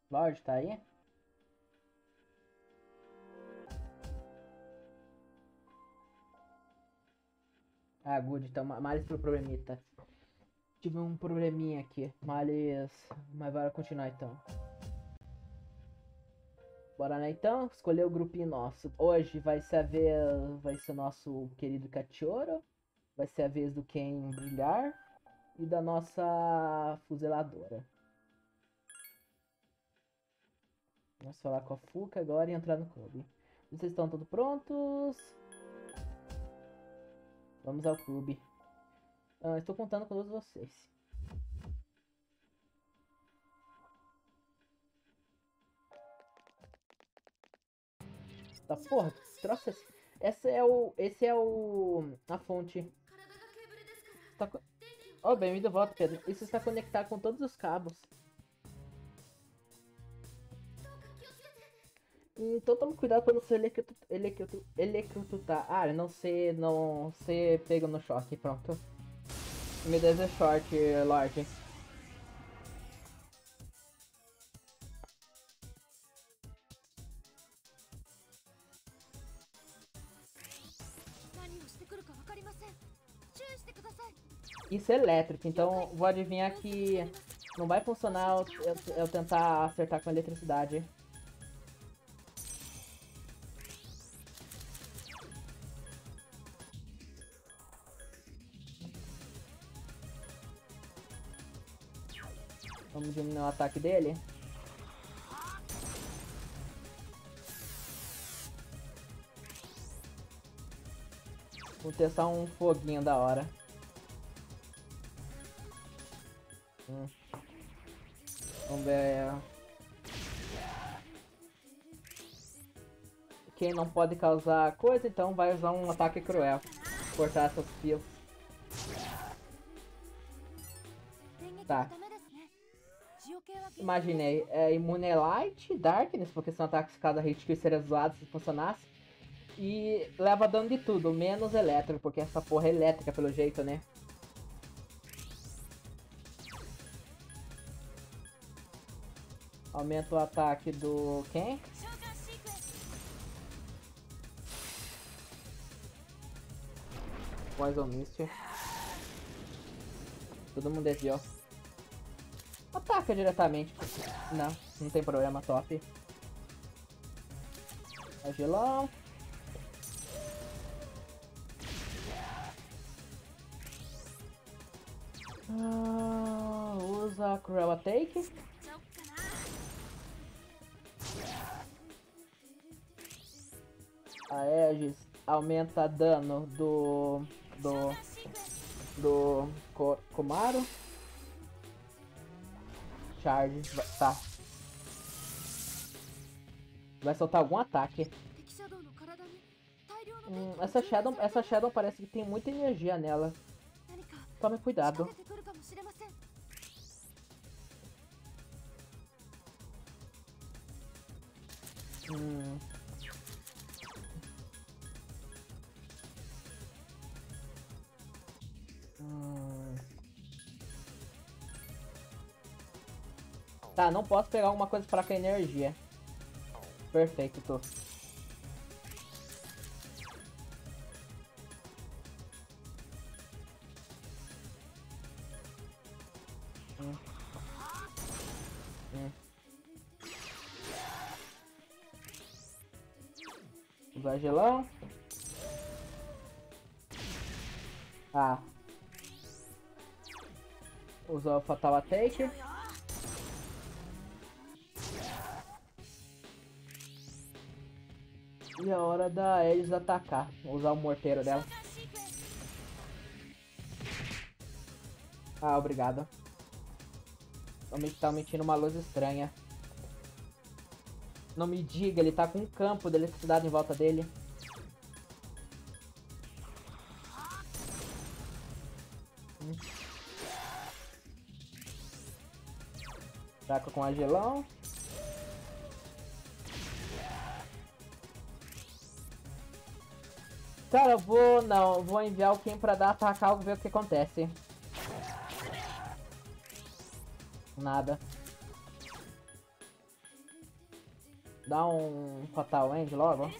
Lorde, tá aí? Ah, good. Então, Males pro problemita. Tive um probleminha aqui. Males... Mas bora continuar então. Bora lá então, escolher o grupinho nosso. Hoje vai ser a vez... Vai ser o nosso querido Cachorro. Vai ser a vez do Ken brilhar. E da nossa fuziladora. Vamos falar com a Fuca agora e entrar no clube. Vocês estão todos prontos? Vamos ao clube. Estou contando com todos vocês. Tá, porra, que troço é esse? Esse é o... A fonte. Tá, oh, bem-vindo de volta, Pedro. Isso está conectado com todos os cabos. Então tome cuidado para não ser eletrocutar. Ah, não ser pego no choque, pronto. Me dê short, Lorde. Isso é elétrico, então vou adivinhar que não vai funcionar eu tentar acertar com eletricidade. Vamos diminuir o ataque dele. Vou testar um foguinho da hora. Vamos ver. Quem não pode causar coisa, então vai usar um ataque cruel. Cortar essas fios. Tá. Imaginei, imune light, darkness, porque são ataques cada hit que seria zoado se funcionasse. E leva dano de tudo, menos elétrico, porque essa porra é elétrica pelo jeito, né? Aumenta o ataque do Ken. Poison Mist. Todo mundo desviou. Ataca diretamente. Não tem problema, top. Agilão. Usa Cruel Take. A Aegis aumenta dano do Komaru. Charge, tá. Vai soltar algum ataque. Essa Shadow parece que tem muita energia nela. Tome cuidado. Tá, não posso pegar alguma coisa fraca energia. Perfeito, tô. Usar gelão. Ah. Usar o Fatal Attack. E é hora da Aegis atacar. Vou usar o morteiro dela. Ah, obrigado. Tá emitindo uma luz estranha. Não me diga, ele tá com um campo de eletricidade em volta dele. Taca com agelão. Cara, vou enviar o Ken pra dar atacar e ver o que acontece. Nada. Dá um Fatal End logo.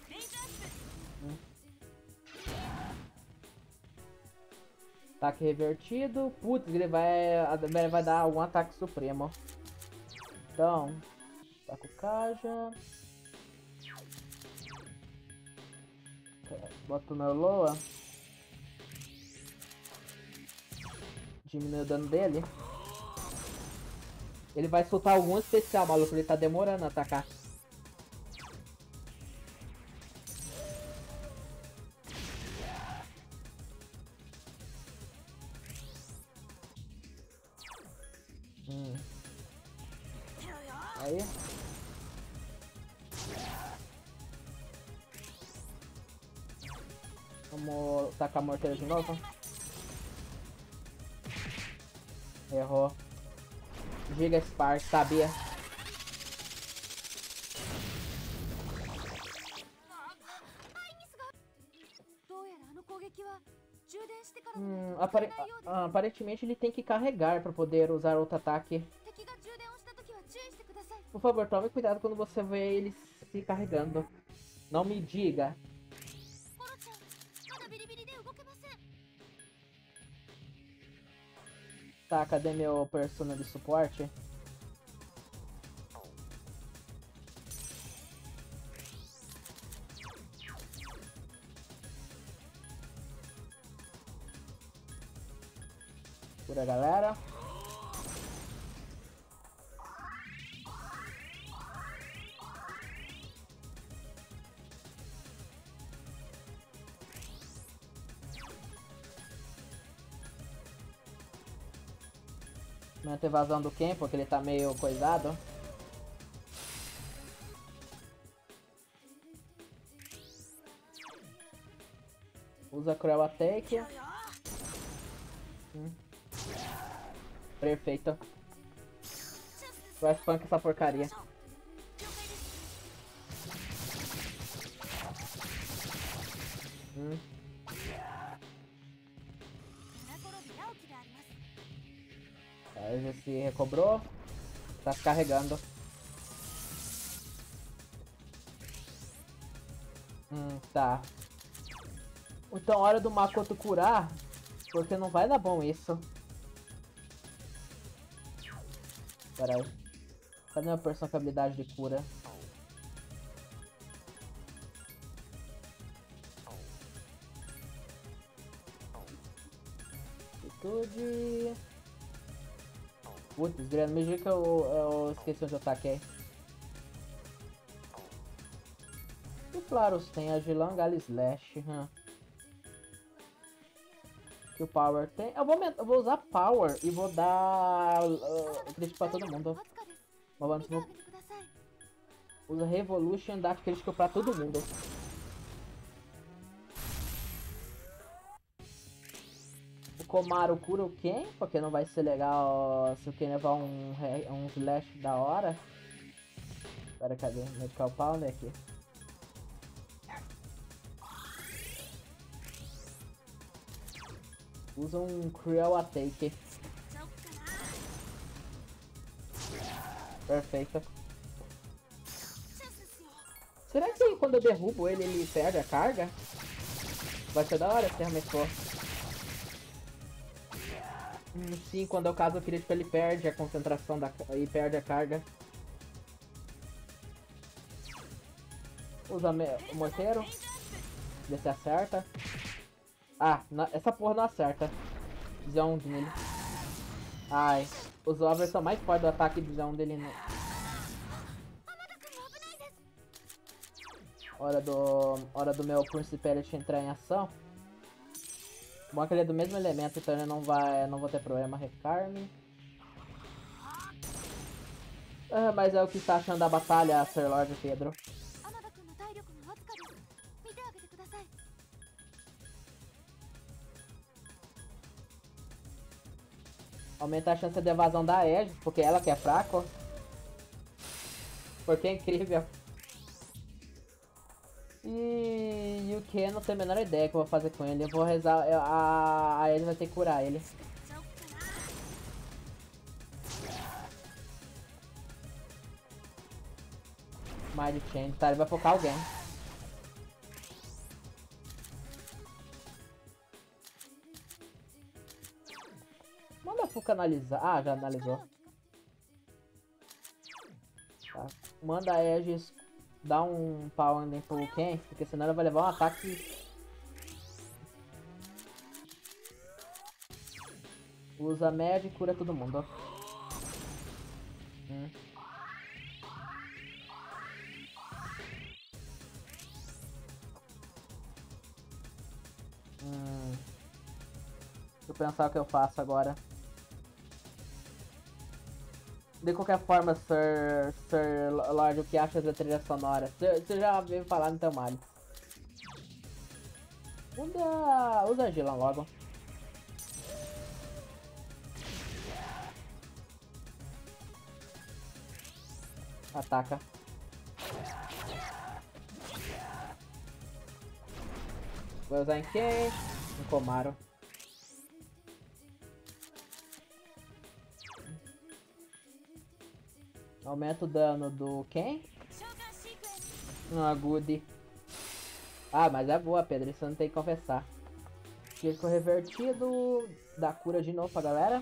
Ataque revertido. Putz, ele vai dar algum ataque supremo. Então, tá com o Kaja. Bota o meu Loa. Diminui o dano dele. Ele vai soltar algum especial, maluco. Ele tá demorando a atacar. Aí. Vamos tacar a morteira de novo. Errou. Giga Spark, sabia. Aparentemente ele tem que carregar para poder usar outro ataque. Por favor, tome cuidado quando você vê ele se carregando. Não me diga. Tá, cadê meu persona de suporte? Cura, galera. Manter evasão do Ken, porque ele tá meio coisado. Usa Cruel Attack. Perfeito. Vai funk essa porcaria. Aí já se recobrou. Tá se carregando. Tá. Então, hora do Makoto curar. Porque não vai dar bom isso. Pera aí. Cadê a persona com habilidade de cura? Atitude. Putz, me diga que eu esqueci onde eu taquei. E claro, tem a Gilan Gala Slash. Que o Power tem. Eu vou usar Power e vou dar crítico pra todo mundo. Usa Revolution e dá crítico pra todo mundo. O Komaru cura o Ken, porque não vai ser legal se o Ken levar um Slash da hora. Pera, cadê? Medical Power aqui. Usa um Cruel Attack. Perfeito. Será que quando eu derrubo ele perde a carga? Vai ser da hora se realmente for. Sim, quando é o caso eu queria que ele perde a concentração e perde a carga. Usa o morteiro. Ver se acerta. Ah, essa porra não acerta. Zond nele. Ai, usou a versão mais forte do ataque de Zond dele. Hora do meu Principality entrar em ação. Bom que ele é do mesmo elemento, então ele não vou ter problema. Recarme. Mas é o que está achando da batalha, Sir Lord Pedro. Aumenta a chance de evasão da Aegis, porque ela que é fraco. Porque é incrível. E o Ken não tem a menor ideia que eu vou fazer com ele. Eu vou rezar. A Aegis vai ter que curar ele. Mind Change. Tá, ele vai focar alguém. Manda a Fuca analisar. Ah, já analisou. Tá. Manda a Aegis dar um power pro Ken, porque senão ele vai levar um ataque. Usa média e cura todo mundo, ó. Deixa eu pensar o que eu faço agora. De qualquer forma, Sir Lord, o que acha da trilha sonora? Você já veio falar no teu malho. Usa a Gilan logo. Ataca. Vou usar em quem? Em Komaro. Aumenta o dano do quem? Good. Ah, mas é boa, Pedro. Isso não tem que confessar. Crítico revertido. Dá cura de novo pra galera.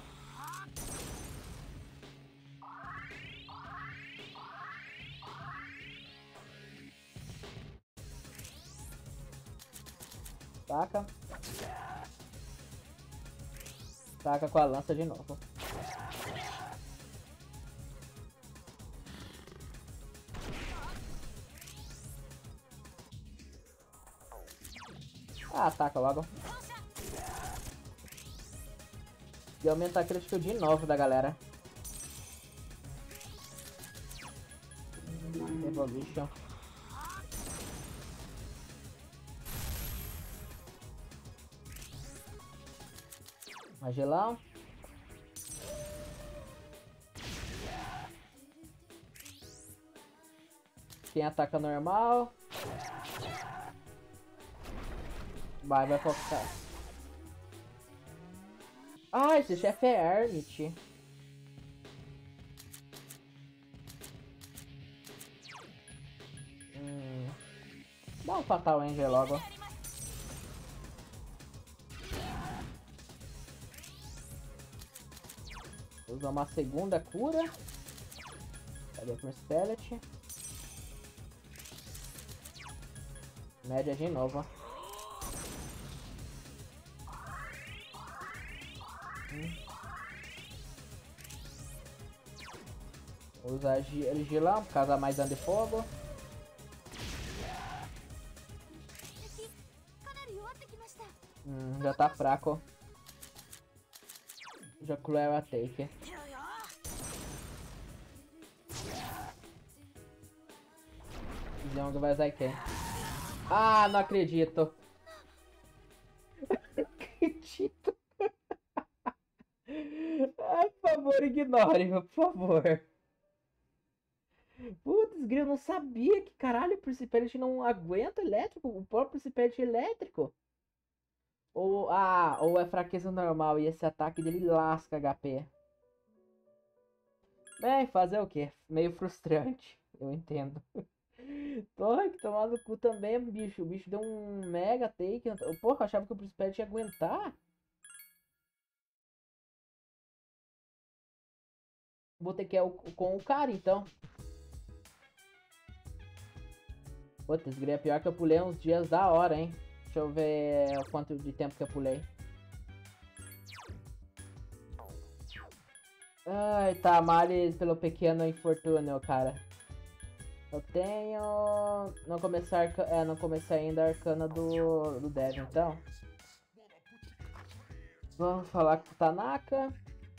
Taca. Taca com a lança de novo. Ah, ataca logo. E aumenta a crítica de novo da galera. Evolution. Magelão. Quem ataca normal. Vai focar. Ah, esse chefe é Ernit. Dá um Fatal Angel logo. Usa uma segunda cura. Cadê com Spellet? Média de novo. Usa Gilão por causa mais dano de fogo. Já tá fraco. Já cruel a take. Zhang vai usar quem? Ah, não acredito. Não acredito. Ai, por favor, ignore, por favor. Putz, eu não sabia que caralho o Principality não aguenta elétrico. O próprio Principality elétrico. Ou é fraqueza normal e esse ataque dele lasca HP. Bem, fazer o que? Meio frustrante, eu entendo. Porra, que tomar no cu também, bicho. O bicho deu um mega take. Porra, eu achava que o Principality ia aguentar. Vou ter que ir com o cara, então. Putz, esse é pior que eu pulei uns dias da hora, hein. Deixa eu ver o quanto de tempo que eu pulei. Ai, tá, males pelo pequeno infortúnio, cara. Eu tenho... Não comecei ainda a arcana do Dev, então. Vamos falar com o Tanaka.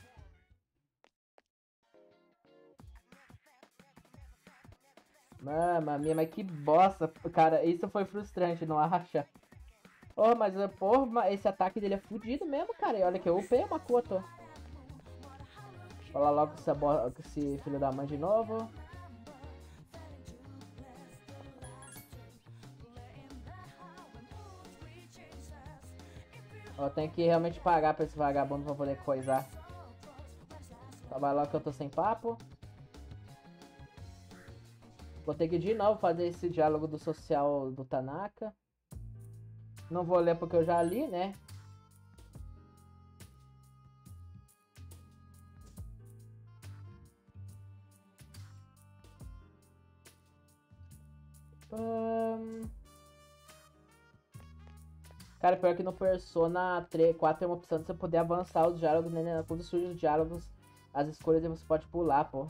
Mamma mia, mas que bosta, cara. Isso foi frustrante, não acha? Oh, mas porra, esse ataque dele é fudido mesmo, cara. E olha que eu upei uma Makoto. Fala logo com esse filho da mãe de novo. Eu tenho que realmente pagar pra esse vagabundo pra poder coisar. Vai logo que eu tô sem papo. Vou ter que de novo fazer esse diálogo do social do Tanaka. Não vou ler porque eu já li, né? Cara, pior que no Persona 3, 4 tem uma opção de você poder avançar os diálogos, né? Quando surgem os diálogos, as escolhas você pode pular, pô.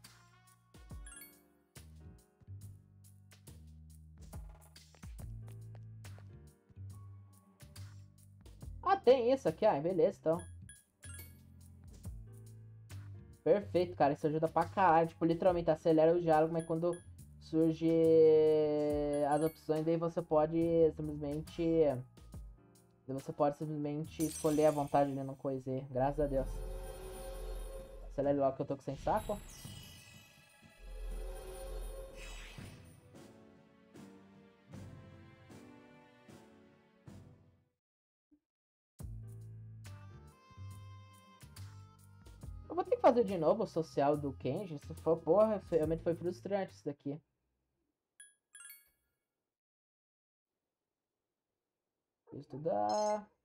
Ah, tem isso aqui, ah, beleza, então. Perfeito, cara, isso ajuda pra caralho. Tipo, literalmente acelera o diálogo, mas quando surge as opções, daí você pode simplesmente. Você pode simplesmente escolher a vontade ali no coisa aí. Graças a Deus. Acelere logo que eu tô com sem saco. Eu vou ter que fazer de novo o social do Kenji. Isso foi, porra, realmente foi frustrante isso daqui. Estudar.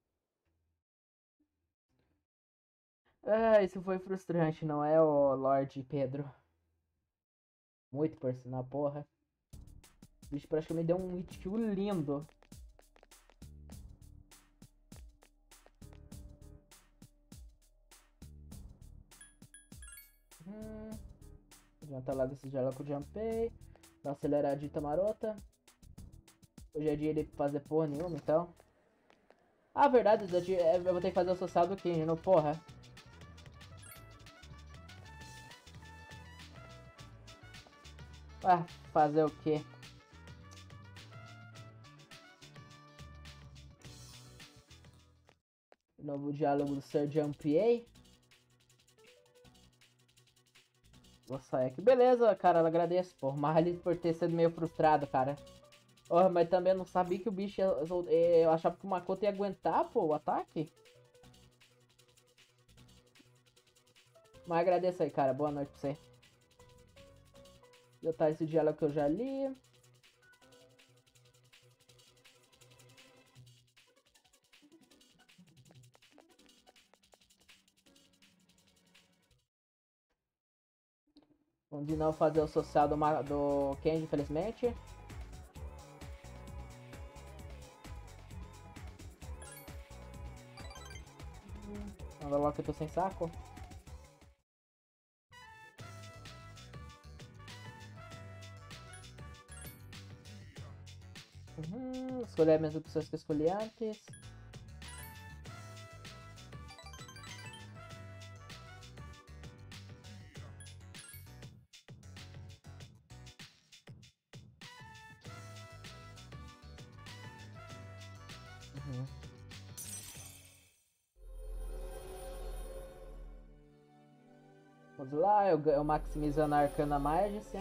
Ah, isso foi frustrante, não é, o Lorde Pedro? Muito por sinal, porra. O bicho praticamente deu um hit kill lindo. Adianta logo esse diálogo com o Junpei. Dá uma aceleradita marota. Hoje é dia de fazer porra nenhuma, então. Ah, verdade, eu vou ter que fazer o social do Kenji, não, porra. Ah, fazer o quê? Novo diálogo do Sir Junpei. Vou sair aqui. Beleza, cara, eu agradeço, pô. Marley por ter sido meio frustrado, cara. Oh, mas também não sabia que o bicho eu achava que o Makoto ia aguentar, pô, o ataque. Mas agradeço aí, cara. Boa noite pra você. Já tá esse diálogo que eu já li. Vamos de novo fazer o social do Kenji, infelizmente. Vamos logo que eu tô sem saco. Escolher as mesmas opções que eu escolhi antes. Vamos lá, eu maximizando a Arcana Magícia.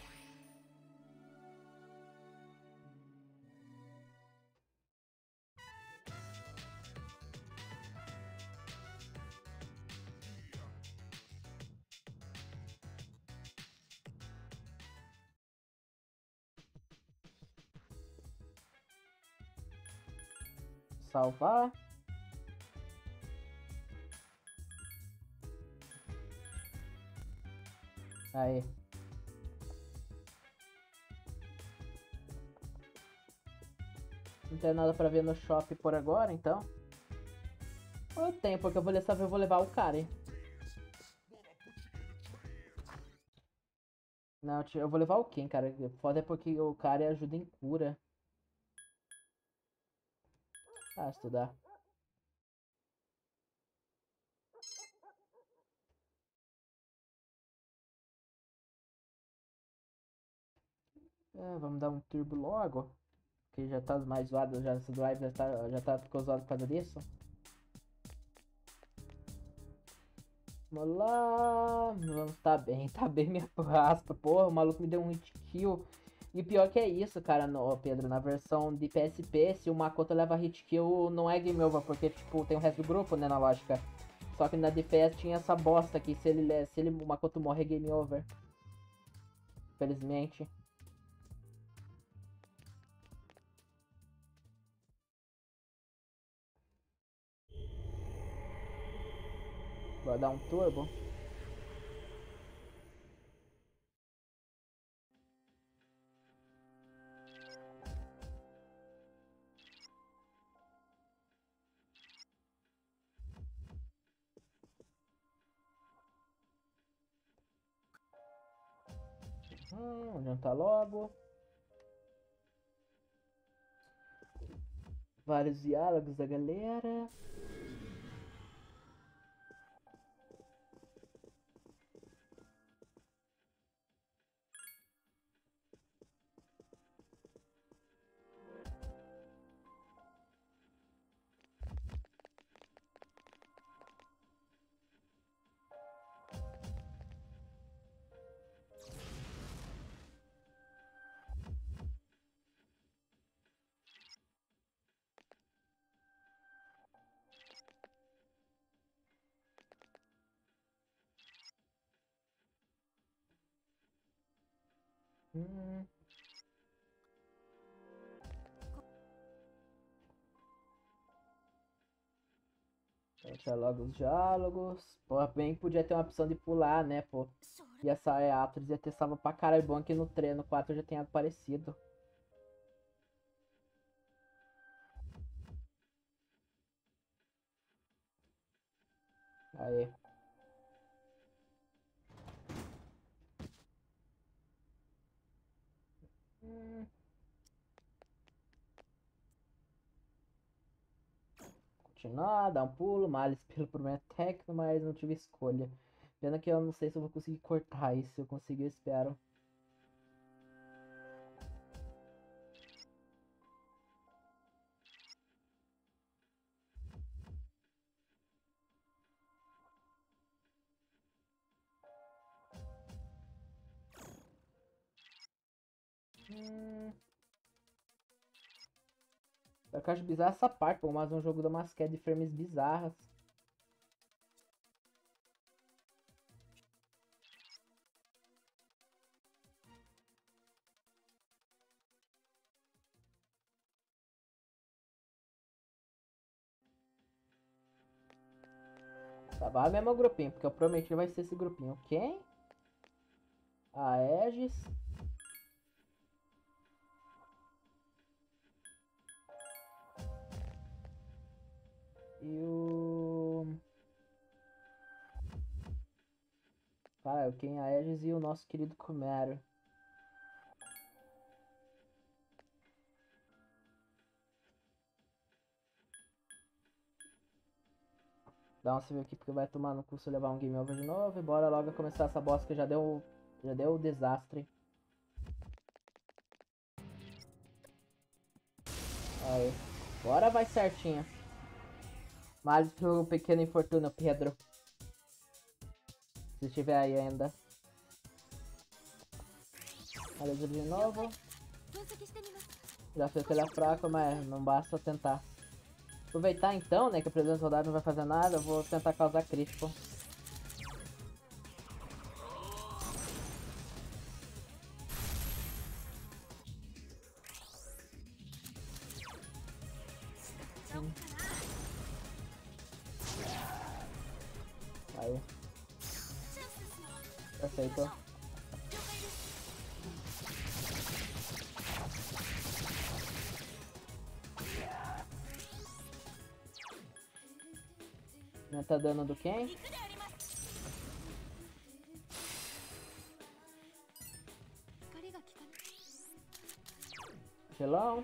Salvar. Aí. Não tem nada pra ver no shopping por agora, então. Eu tenho, porque eu vou saber, eu vou levar o cara, hein. Não, eu vou levar o Ken, cara. Foda é porque o cara ajuda em cura. Ah, estudar. É, vamos dar um turbo logo. Que já tá mais zoado, já esse drive já tá ficou zoado por causa disso. Vamos lá. Vamos, tá bem minha raspa. Porra, o maluco me deu um hit kill. E o pior que é isso, cara, no, Pedro, na versão de PSP, se o Makoto leva hit kill, não é game over, porque, tipo, tem o resto do grupo, né, na lógica. Só que na DPS tinha essa bosta aqui, se o Makoto morre é game over. Felizmente. Vou dar um turbo. Adiantar logo. Vários diálogos da galera. Deixa logo os diálogos. Pô, bem podia ter uma opção de pular, né, pô. E essa é Atlas ia ter salvo pra caralho. Bom que no 3, no 4 já tem aparecido. Aí. Continuar, dar um pulo, males pelo problema técnico, mas não tive escolha. Pena que eu não sei se eu vou conseguir cortar isso. Se eu conseguir, eu espero. Eu acho bizarro essa parte, pô, mas um jogo da umas quedas de frames bizarras. Tá, vai mesmo o grupinho, porque eu prometi que vai ser esse grupinho. Quem? A Aegis. E o... Cara, quem? A Aegis e o nosso querido Kumero. Dá um save aqui porque vai tomar no curso levar um game over de novo. E bora logo começar essa bosta que já deu desastre. Aí. Bora vai certinho. Males pro pequeno infortúnio, Pedro. Se estiver aí ainda. Beleza de novo. Já sei que ele é fraco, mas não basta tentar. Aproveitar então, né, que a presença soldado não vai fazer nada, eu vou tentar causar crítico. Aí. Perfeito. Tá dano do quem? Gelão.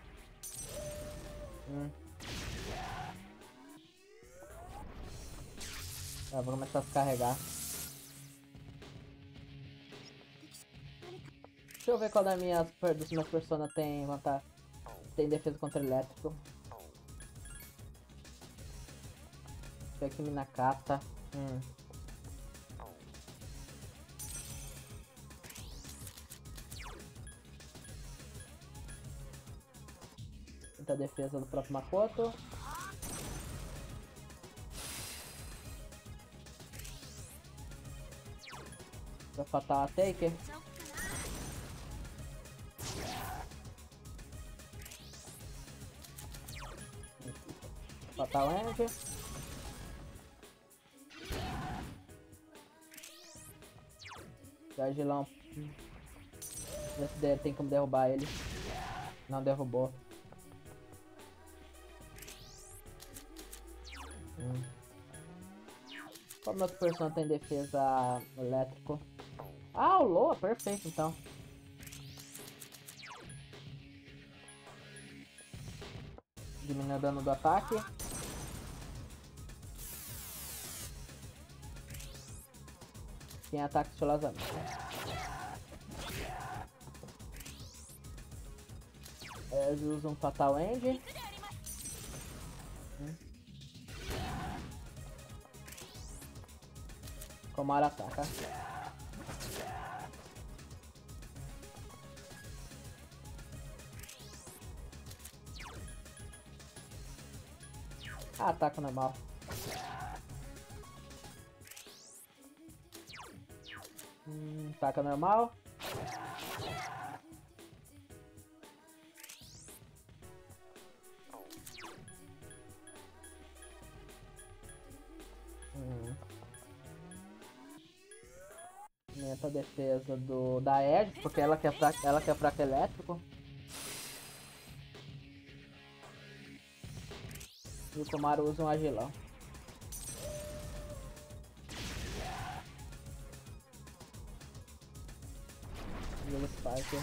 Vou começar a se carregar. Deixa eu ver qual das minhas personas tem vantagem. Tem defesa contra elétrico. Aqui Minakata. Muita defesa do próprio Makoto. Vai faltar a Taker. Fatal End. Agilão. Tem como derrubar ele. Não derrubou. Como outro personagem tem defesa elétrico? Ah, o Loa, perfeito então. Diminui o dano do ataque. Tem ataque estilosamente. Eles usam Fatal End. Komaro ataca. Ataca normal. Ataca normal. Aumenta a defesa da Edge, porque ela que é fraca elétrico. E o Komaro usa um agilão. E ele Spike.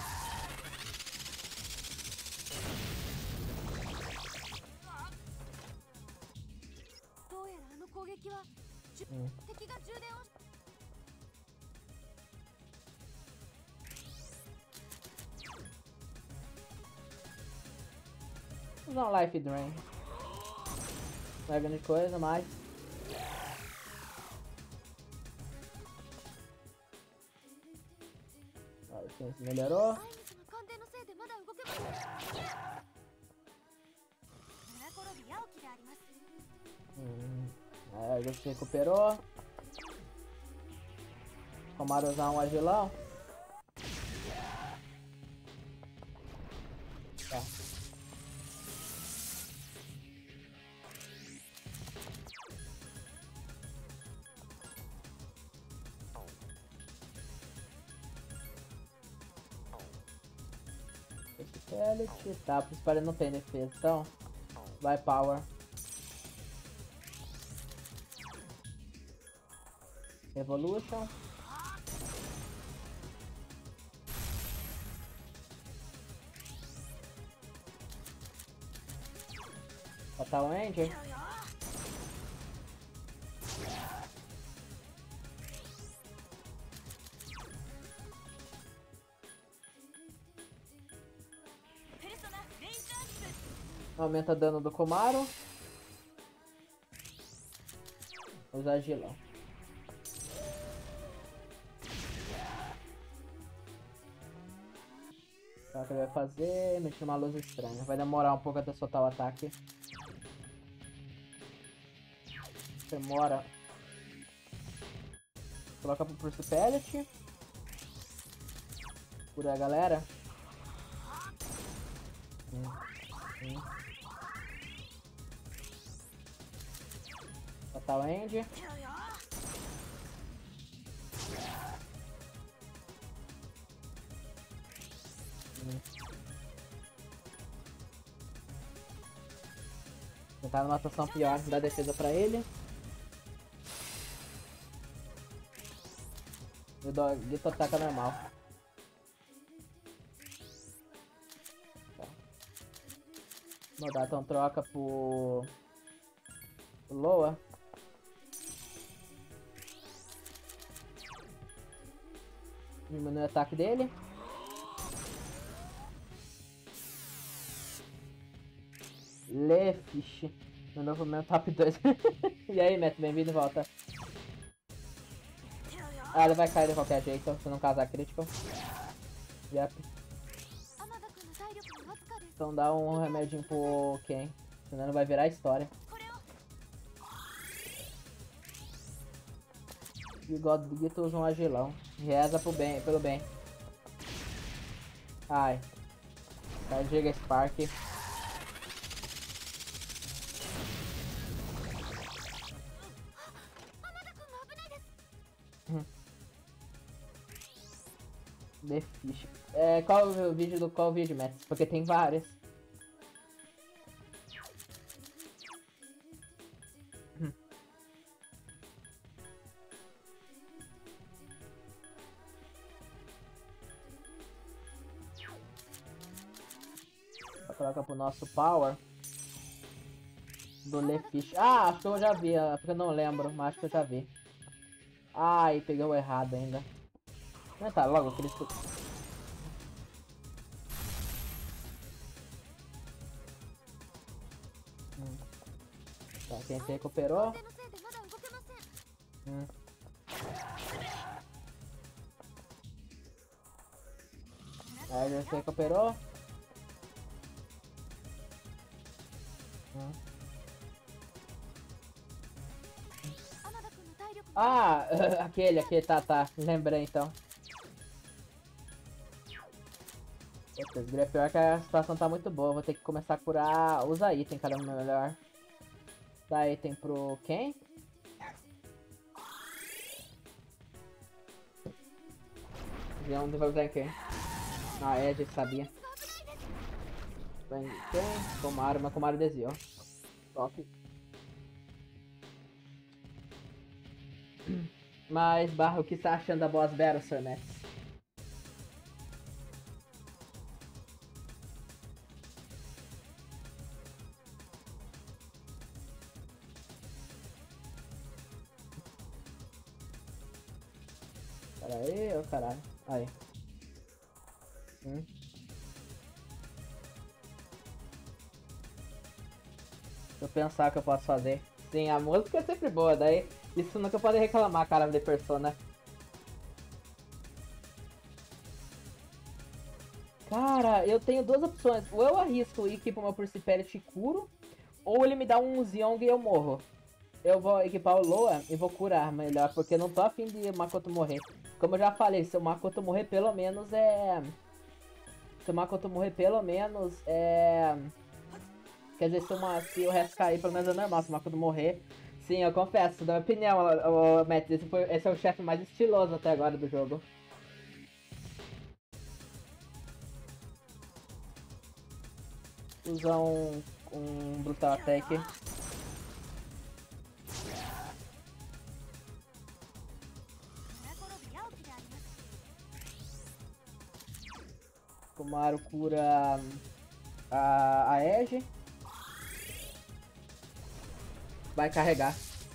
Usar um Life Drain. Não é grande coisa, mas... Olha, o Sense melhorou. Aí ele se recuperou. Komaro usar um agilão. Tá. Elite, tá, o principal ele não tem defesa, então vai Power. Evolution. Fatal End. Aumenta dano do Komaro. Usa agilão. O que ele vai fazer? Mexer uma luz estranha. Vai demorar um pouco até soltar o ataque. Demora. Coloca pro Principality. Cura a galera. Fatal End. Tentar numa atuação pior, dá defesa pra ele. E o Dogito ataca normal. Vou dar então troca pro Loa. Diminui o ataque dele. Lefish. No novo meu top 2. E aí, Matt, bem-vindo de volta. Ah, ele vai cair de qualquer jeito, se não casar crítico. Yep. Então dá um remedinho pro Ken, senão não vai virar história. E o Godito usa um agilão. Reza pelo bem. Ai. Giga Spark. The Fish. Qual o vídeo do qual vídeo, Matt? Porque tem vários. Coloca pro nosso power do Lefish. Ah, acho que eu já vi, porque eu não lembro, mas acho que eu já vi. Ai, peguei o errado ainda. Não, tá, logo aquele escudo. Tá, quem se recuperou? Aí já se recuperou. Ah, aquele, tá, lembrei então. Putz, pior que a situação tá muito boa, vou ter que começar a curar, usa item, cara, melhor. Dá item pro quem? Onde vai usar quem? Ah, é, a gente sabia. Vem quem? Komaru, mas Komaru desviou. Top. Mas, Barra, o que você tá achando da boss battle, Sir Matt? Pera aí, ô caralho. Aí. Deixa eu pensar o que eu posso fazer. Sim, a música é sempre boa, daí isso nunca pode reclamar, cara, de Persona. Cara, eu tenho duas opções. Ou eu arrisco ir equipar o meu Perseverity e curo, ou ele me dá um Zeong e eu morro. Eu vou equipar o Loa e vou curar melhor, porque eu não tô afim de o Makoto morrer. Como eu já falei, se o Makoto morrer pelo menos é... Se o Makoto morrer pelo menos é... Quer dizer, se o resto cair, pelo menos é normal. Se o Makoto morrer... Sim, eu confesso, na minha opinião, Matt, esse é o chefe mais estiloso até agora do jogo. Usar um Brutal Attack. Komaru cura a Edge. Vai carregar.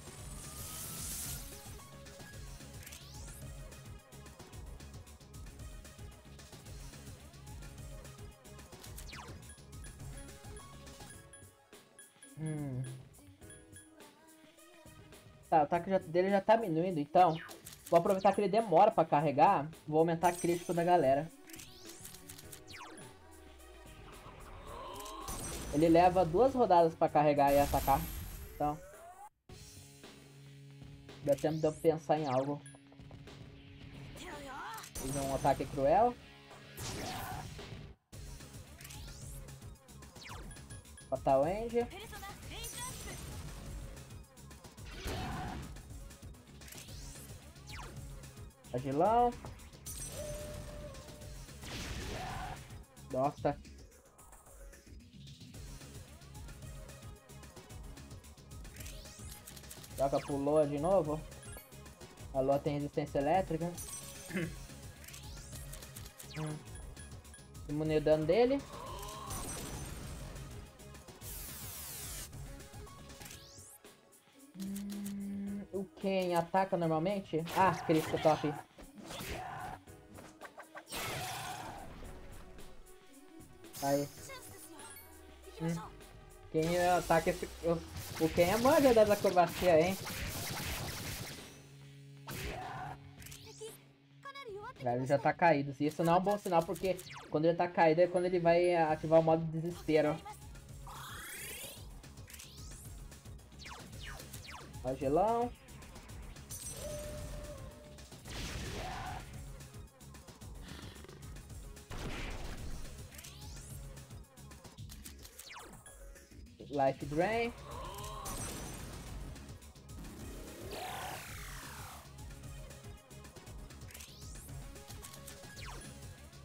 Tá, o ataque dele já tá diminuindo, então vou aproveitar que ele demora pra carregar. Vou aumentar a crítico da galera. Ele leva 2 rodadas pra carregar e atacar. Então dá tempo de eu pensar em algo. Fiz um ataque cruel. Fatal End. Agilão. Nossa. Joga pro Loa de novo. A Loa tem resistência elétrica. Diminui o dano dele. O Ken ataca normalmente? Ah, crítico top. Aí. Quem ataca esse... O Ken é manja das acrobacias, hein? Ele já tá caído. Isso não é um bom sinal, porque quando ele tá caído é quando ele vai ativar o modo desespero. Ó, gelão. Life Drain.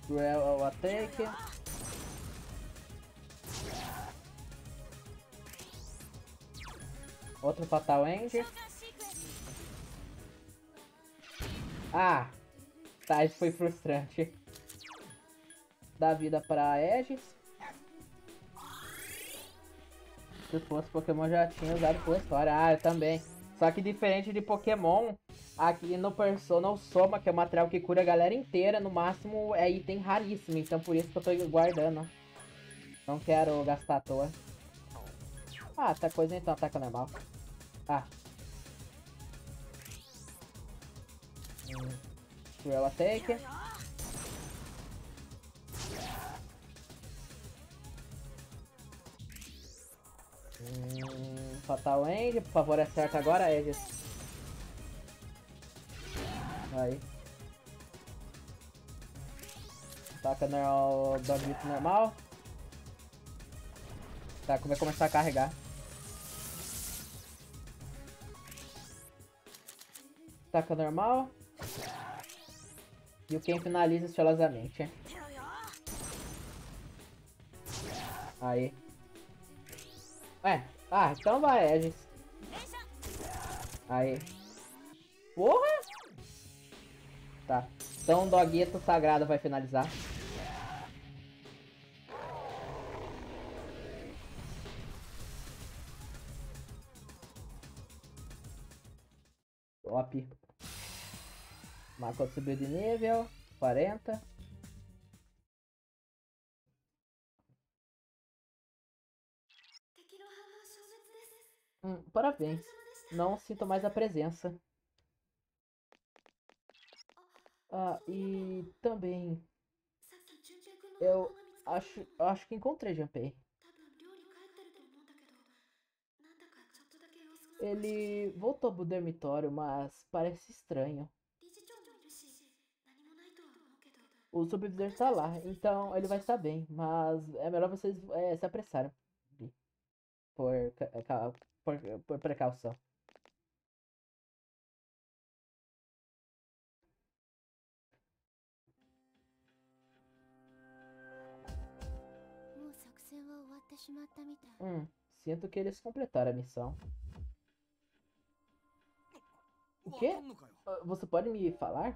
Cruel Attack. Outro Fatal End. Ah! Tá, isso foi frustrante. Dá vida pra Aegis. Se fosse Pokémon já tinha usado por história. Ah, eu também. Só que diferente de Pokémon, aqui no Persona o Soma, que é o material que cura a galera inteira, no máximo é item raríssimo. Então por isso que eu tô guardando. Não quero gastar à toa. Ah, tá coisa então, ataca normal. Ah. Cruel Attack. Fatal End, por favor, acerta agora, Aegis. Aí. Ataca no Dogbito normal. Tá, vai começar a carregar. Ataca normal. E o Ken finaliza estilosamente. Aí. Ah, então vai, Aegis. Aí. Porra! Tá. Então o Doguito Sagrado vai finalizar. Top. Makoto subiu de nível. 40. Parabéns. Não sinto mais a presença. Ah, e também eu acho que encontrei Junpei. Ele voltou pro dormitório, mas parece estranho. O supervisor está lá, então ele vai estar bem, mas é melhor vocês se apressarem. Por, por precaução. Sinto que eles completaram a missão. O quê? Você pode me falar?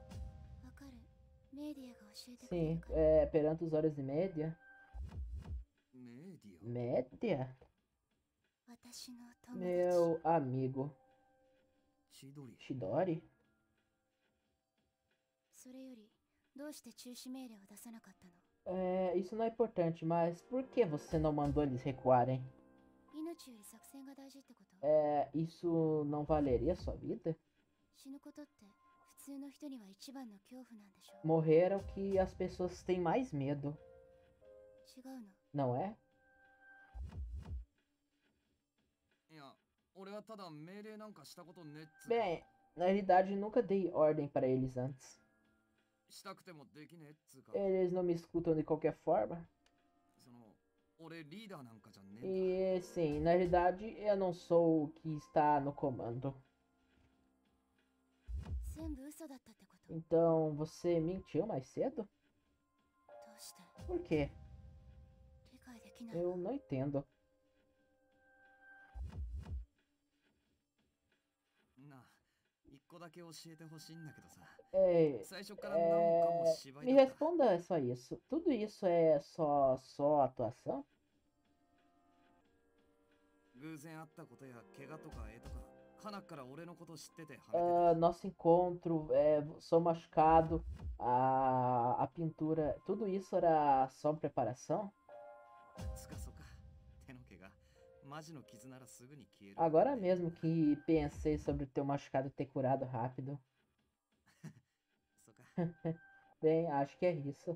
Sim, perante os olhos de Média. Média? Meu amigo. Chidori? Isso não é importante, mas por que você não mandou eles recuarem? Isso não valeria sua vida? Morrer é o que as pessoas têm mais medo. Não é? Bem, na realidade nunca dei ordem para eles antes. Eles não me escutam de qualquer forma. E sim, na realidade eu não sou o que está no comando. Então você mentiu mais cedo? Por quê? Eu não entendo. Me responda só isso. Tudo isso é só atuação? Nosso encontro, sou machucado, a pintura, tudo isso era só preparação? Agora mesmo que pensei sobre ter machucado e ter curado rápido. Bem, acho que é isso.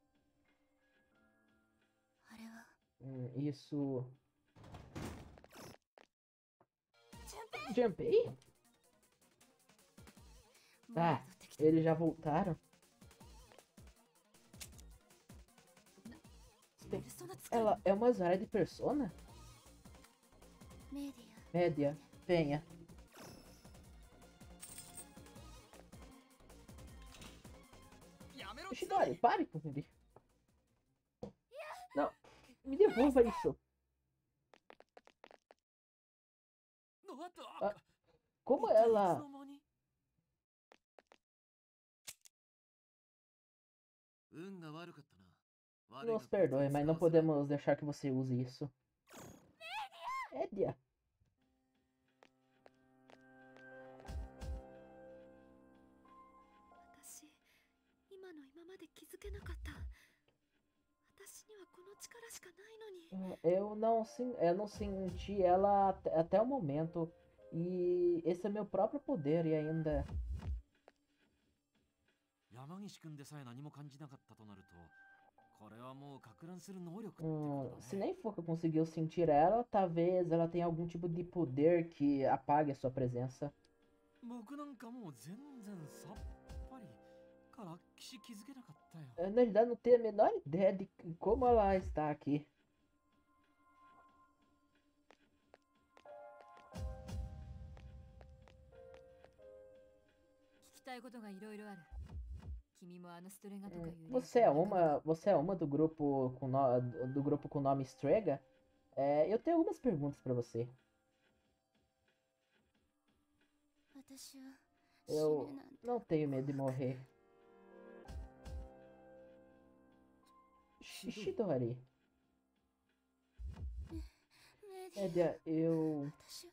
Isso. Junpei? Ah, eles já voltaram? Ela é uma usuária de Persona? Média, venha. Shidori, pare com ele. Não, me devolva isso. Ah, como ela... Nos perdoe, mas não podemos deixar que você use isso. Edia. 私、今の今まで気づけなかった。私にはこの力しかないのに。 Eu não senti ela até o momento. E esse é meu próprio poder e ainda... 山岸君でさえ何も感じなかったとなると、これはもう撹乱する能力ってことだ Se ね。 nem Fuka conseguiu sentir ela, talvez ela tenha algum tipo de poder que apague a sua presença. 僕なんかもう全然さっぱりから気づけなかったよ。 Eu, na verdade, não tenho a menor ideia de como ela está aqui. 聞きたいことがいろいろある。君もあのストレガとかいう Você é uma do grupo do grupo com o nome Strega? Eu tenho algumas perguntas pra você. 私は Eu não tenho medo de morrer. Shidori. Edia, eu... 私は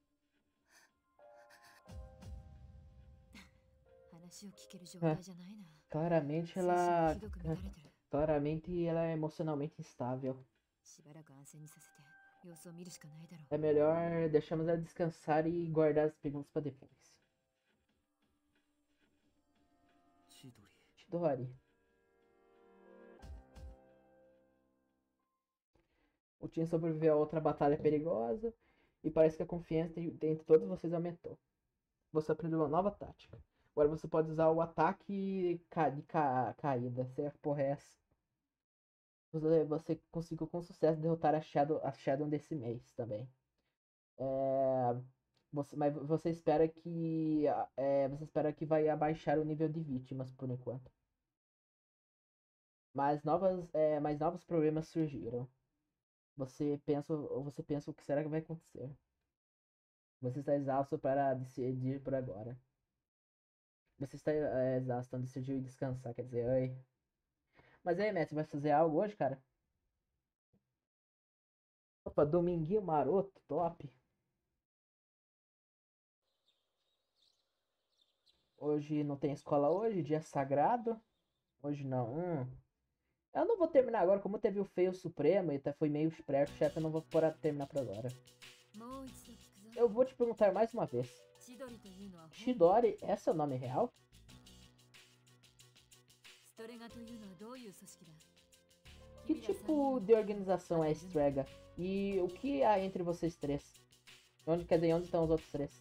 話を聞ける状態じゃないな。 Claramente 精神が ela... ひどく乱れてる。 Claramente ela é emocionalmente instável. しばらく安静にさせて様子を見るしかないだろう。 É melhor deixarmos ela descansar e guardar as perguntas pra depois. 千鳥。 Shidori. O time sobreviveu a outra batalha perigosa e parece que a confiança entre todos vocês aumentou. Você aprendeu uma nova tática. Agora você pode usar o ataque de caída. Se a porra é essa. Você conseguiu com sucesso derrotar a Shadow desse mês também. Mas você espera que vai abaixar o nível de vítimas por enquanto. Mas novos problemas surgiram. Você pensa o que será que vai acontecer? Você está exausto para decidir por agora. Você está exausto, então decidiu descansar, quer dizer, oi. Mas aí, Messi, vai fazer algo hoje, cara? Opa, dominguinho maroto, top. Hoje não tem escola hoje, dia sagrado. Hoje não. Eu não vou terminar agora, como teve o Feio Supremo e até foi meio perto, chefe, eu não vou poder terminar por agora. もう一度聞くぞ。 Eu vou te perguntar mais uma vez. 千鳥というのは Chidori é seu nome real? ストレガというのはどういう組織だ？ Que tipo de organização é Strega? E o que há entre vocês três? Quer dizer, onde estão os outros três?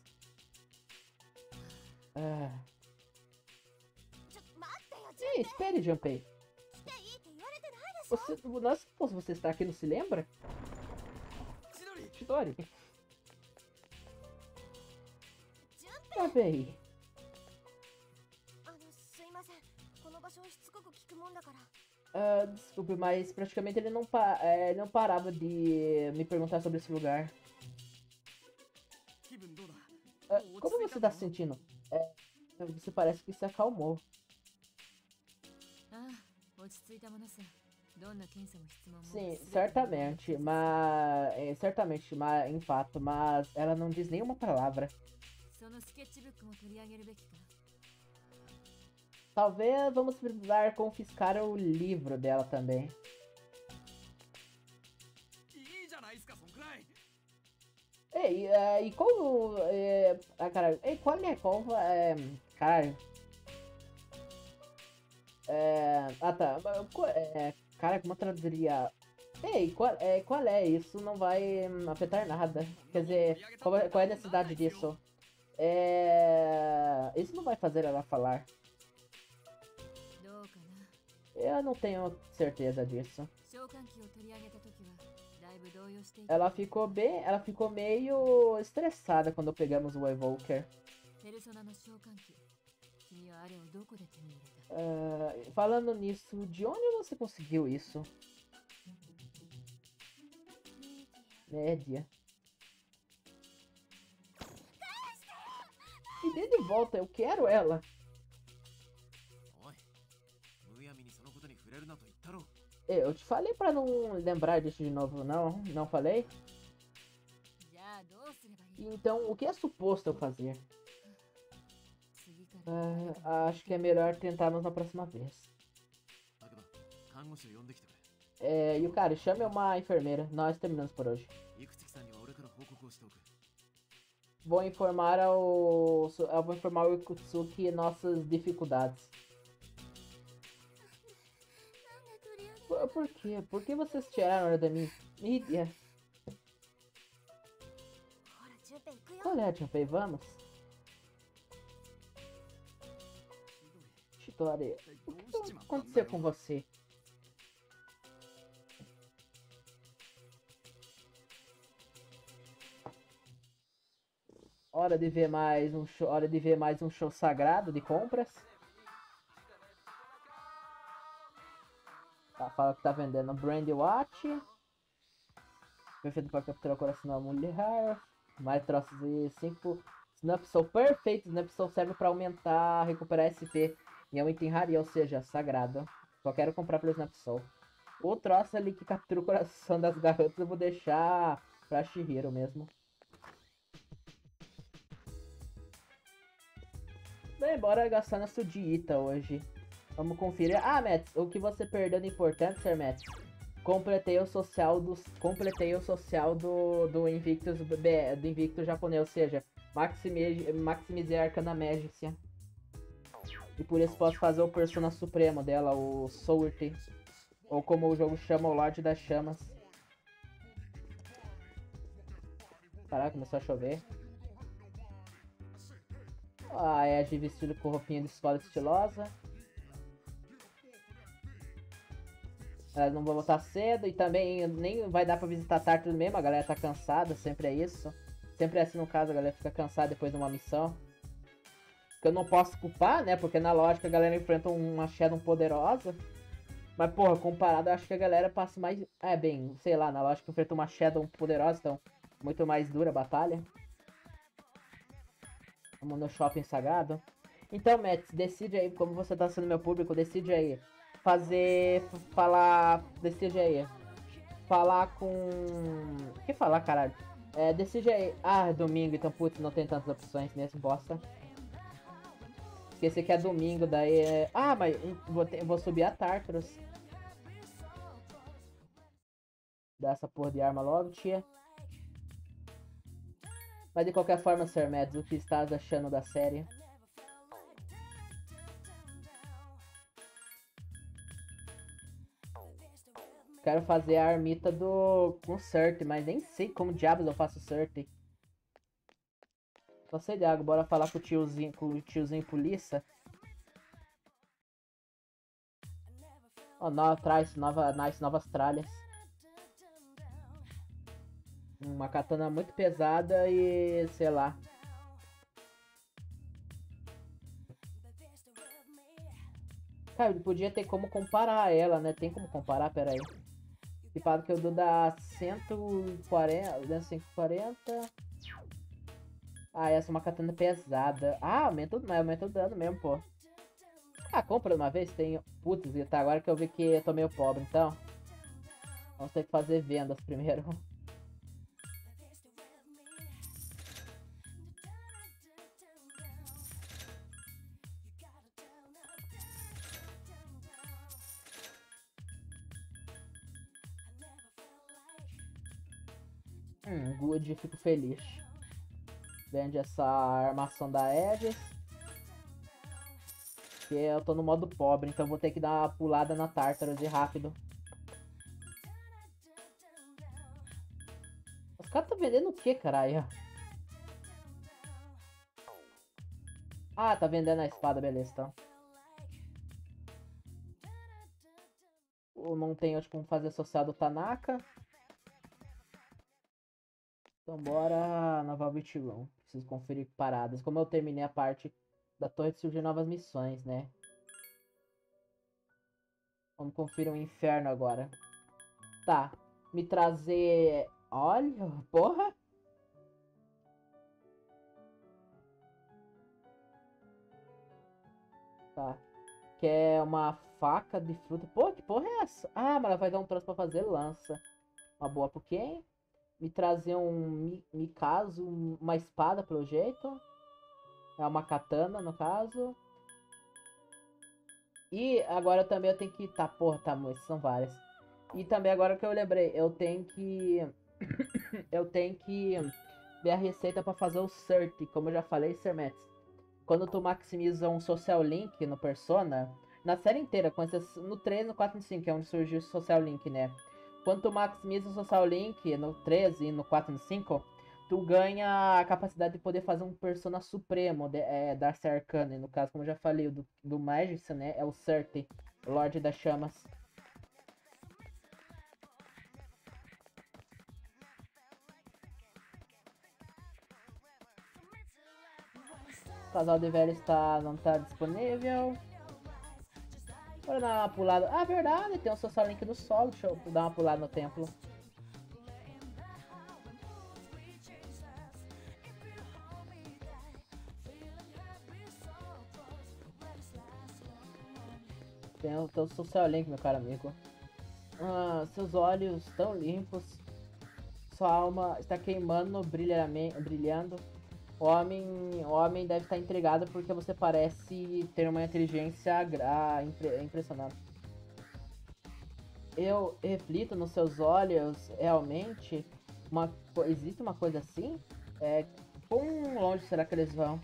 Ah. ちょ待ってよ。 Ei, espere, Junpei. 来ていいって言われてないでしょ。 Você está aqui, não se lembra? 千鳥。 Chidori. Tá bem. すいません。この場所をしつこく聞くもんだから。 Desculpe, mas praticamente ele não parava de me perguntar sobre esse lugar. 気分どうだ？ Como você está se sentindo? Você parece que se acalmou. ああ、落ち着いたものさ。どんな検査も質問も。 Sim, certamente, mas em fato, mas ela não diz nenhuma palavra. そのスケッチブックも取り上げるべきか。 Talvez vamos precisar confiscar o livro dela também. いいじゃないですか、そんくらい。 Ei, e como. Cara, qual é? Caralho. Tá. Cara, como eu traduziria? Ei, qual é? Isso não vai afetar nada. Quer dizer, qual é a necessidade disso? Isso não vai fazer ela falar. どうかな。 Eu não tenho certeza disso. 召喚機を取り上げた時はだいぶ動揺していた。 Ela ficou meio estressada quando pegamos o Evoker. ペルソナの召喚機。君私あれをどこで手に入れた？ Falando nisso, de onde você conseguiu isso? Média. Me dê de volta, eu quero ela. おい、むやみにそのことに触れるなと言ったろう。 Eu te falei pra não lembrar disso de novo, não? Não falei? じゃあどうすればいい？ Então, o que é suposto eu fazer? 次から Acho que é melhor tentarmos na próxima vez. だけど、看護師を呼んできてくれ。 Yukari, chame uma enfermeira. Nós terminamos por hoje. いくつきさんには俺から報告をしておく。 Vou informar eu vou informar o Ikutsuki nossas dificuldades. なんで取り上げ Por quê? Por que vocês tiraram ela da minha mídia? ほらジュンペイ行くよ。 Qual é, Junpei? Vamos? Chidori, o que aconteceu com você? Hora de ver mais um show, hora de ver mais um show sagrado de compras. Tá, fala que tá vendendo Brand Watch. Perfeito para capturar o coração da mulher. Mais troços e 5 Snapsoul perfeito. Snapsoul serve para aumentar, recuperar SP. E é um item raro, ou seja, sagrado. Só quero comprar pelo Snapsoul. O troço ali que captura o coração das garotas eu vou deixar pra Shihiro mesmo. Bem, bora gastar na Sudiita hoje. Vamos conferir. Ah, Mets, o que você perdeu de importante, Sr. Mets? Completei o social do Invictus do Invictus japonês, ou seja, maximizei a Arcana Magic. E por isso posso fazer o Persona Supremo dela, o Sword. Ou como o jogo chama, o Lorde das Chamas. Caraca, começou a chover. A Edge vestido com roupinha de escola estilosa. Elas não vão voltar cedo e também nem vai dar pra visitar Tartarus mesmo, a galera tá cansada, sempre é isso. Sempre é assim no caso, a galera fica cansada depois de uma missão. Que eu não posso culpar, né, porque na lógica a galera enfrenta uma Shadow poderosa. Mas porra, comparado, eu acho que a galera passa mais... bem, sei lá, na lógica enfrenta uma Shadow poderosa, então muito mais dura a batalha. Vamos no shopping sagrado. Então, Mets, decide aí, como você tá sendo meu público, decide aí. Decide aí. Falar com... O que falar, caralho? Decide aí. Ah, domingo, então, putz, não tem tantas opções nesse bosta. Esqueci que é domingo, daí é... Ah, mas vou subir a Tartarus. Dá essa porra de arma logo, tia. Mas de qualquer forma, Sr. Mads, o que estás achando da série? Quero fazer a ermita com Cert, mas nem sei como diabos eu faço Cert. Só sei de água, bora falar com o tiozinho polícia. Ó, novas tralhas. Uma katana muito pesada e sei lá. Cara, ele podia ter como comparar ela, né? Tem como comparar? Pera aí. Tipado que eu dou da 140, 140. Ah, essa é uma katana pesada. Ah, aumenta o dano mesmo, pô. Ah, compra uma vez, tem... Putz, tá, agora que eu vi que eu tô meio pobre, então. Vamos ter que fazer vendas primeiro. Good, fico feliz. Vende essa armação da Aegis. Porque eu tô no modo pobre, então vou ter que dar uma pulada na Tartarus de rápido. Os caras tá vendendo o que, caralho? Ah, tá vendendo a espada, beleza, então. Não tem, acho, como fazer social do Tanaka. Então bora na Velvet Room. Preciso conferir paradas. Como eu terminei a parte Da torre surgem novas missões, né? Vamos conferir o inferno agora. Tá. Me trazer... Olha, porra. Tá. Quer uma faca de fruta. Pô, que porra é essa? Ah, mas ela vai dar um troço pra fazer lança. Uma boa pro quem? Me trazer um Mikazo, uma espada pelo jeito. É uma katana, no caso. E agora também eu tenho que... Tá, porra, tá, mas são várias. E também agora que eu lembrei, eu tenho que... eu tenho que ver a receita pra fazer o Cert. Como eu já falei, Sermets. Quando tu maximiza um Social Link no Persona... Na série inteira, no 3, no 4 e no 5, que é onde surgiu o Social Link, né? Quando tu maximiza o Social Link no 3 e no 4 e no 5, tu ganha a capacidade de poder fazer um Persona Supremo, Darcy Arcane. No caso, como eu já falei, do Magician, né? É o Cert, Lorde das Chamas. O casal de velhos não tá disponível. Bora dar uma pulada. Ah, verdade, tem um Social Link do solo. Deixa eu dar uma pulada no templo. Tem o Social Link, meu caro amigo. Ah, seus olhos tão limpos. Sua alma está queimando, brilhando. O homem deve estar intrigado porque você parece ter uma inteligência impressionante. Eu reflito nos seus olhos, realmente, existe uma coisa assim? Quão longe será que eles vão?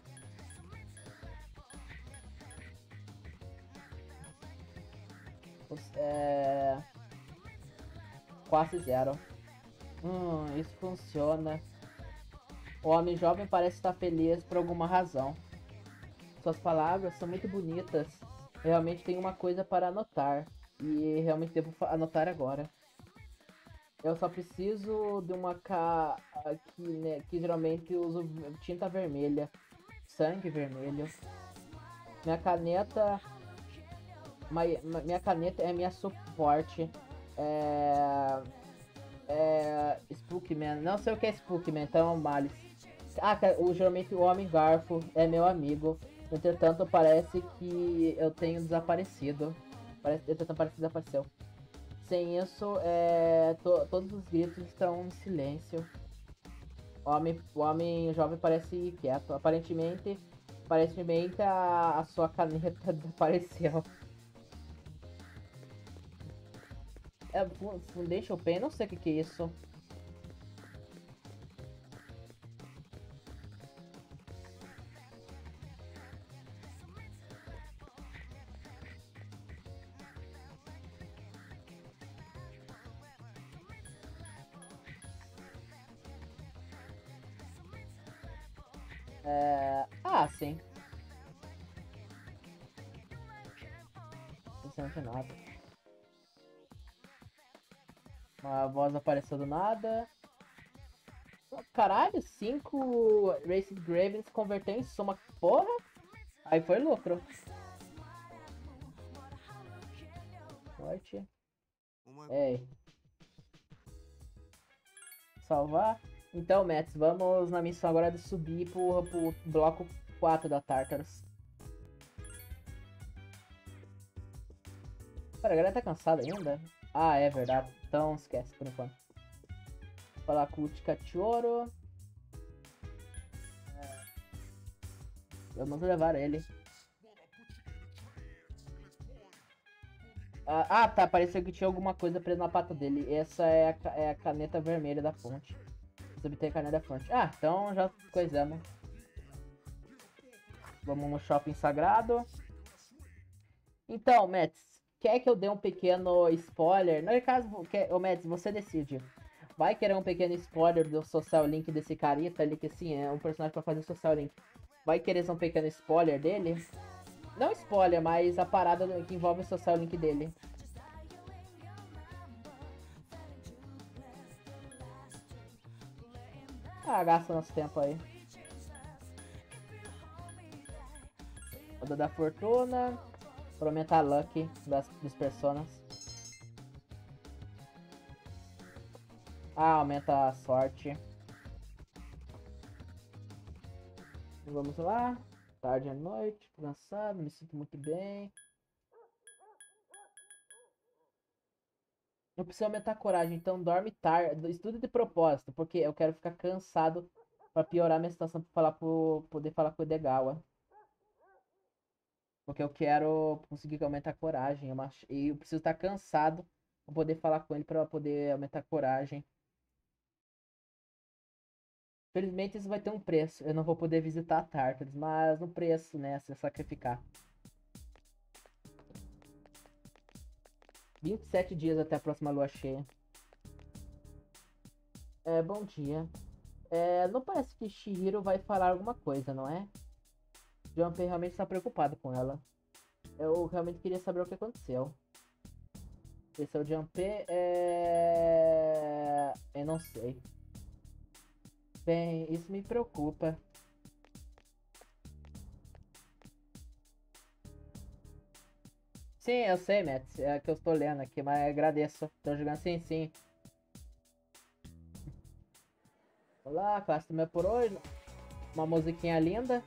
Quase zero. Isso funciona. O homem jovem parece estar feliz por alguma razão. Suas palavras são muito bonitas. Realmente tenho uma coisa para anotar. E realmente devo anotar agora. Eu só preciso de uma que geralmente uso tinta vermelha. Sangue vermelho. Minha caneta é minha suporte. Spookman. Não sei o que é Spookman, então é um Malice. Geralmente o Homem Garfo é meu amigo. Entretanto, parece que eu tenho desaparecido. Desapareceu. Sem isso, todos os gritos estão em silêncio. O homem jovem parece quieto. Aparentemente a sua caneta desapareceu. Foundation Pen, não sei o que é isso. Sim. Não sei nada. Uma voz apareceu do nada. Caralho, 5 Racing Gravens converteu em soma. Porra! Aí foi lucro. Sorte. Ei. Salvar. Então, Mets, vamos na missão agora de subir pro bloco 4 da Tartarus. Pera, a galera tá cansada ainda? Ah, é verdade. Então esquece por enquanto. Vou falar com o Cachorro. Vamos levar ele. Tá. Pareceu que tinha alguma coisa presa na pata dele. Essa é a caneta vermelha da fonte. Você obtém a caneta da fonte. Então já coisamos. Vamos no shopping sagrado. Então, Mets, quer que eu dê um pequeno spoiler? No caso, Mets, você decide. Vai querer um pequeno spoiler do Social Link desse carita ali, que sim, é um personagem pra fazer Social Link. Vai querer um pequeno spoiler dele? Não spoiler, mas a parada que envolve o Social Link dele. Gasta nosso tempo aí. Roda da fortuna. Pra aumentar a luck dos personas. Ah, aumenta a sorte. Vamos lá. Tarde à noite, tô cansado, me sinto muito bem. Eu preciso aumentar a coragem, então dorme tarde. Estuda de propósito, porque eu quero ficar cansado pra piorar minha situação pra poder falar com o Edegawa. Porque eu quero conseguir aumentar a coragem. E eu preciso estar cansado pra poder falar com ele pra poder aumentar a coragem. Felizmente isso vai ter um preço. Eu não vou poder visitar a Tartarus, mas no preço, né? Se eu sacrificar. 27 dias até a próxima lua cheia. Bom dia. Não parece que Shihiro vai falar alguma coisa, não é? Junpei realmente está preocupado com ela. Eu realmente queria saber o que aconteceu. Esse é o Junpei. Eu não sei. Bem, isso me preocupa. Sim, eu sei, Mets. É que eu estou lendo aqui, mas agradeço. Tô jogando sim. Olá, classe do meu por hoje. Uma musiquinha linda.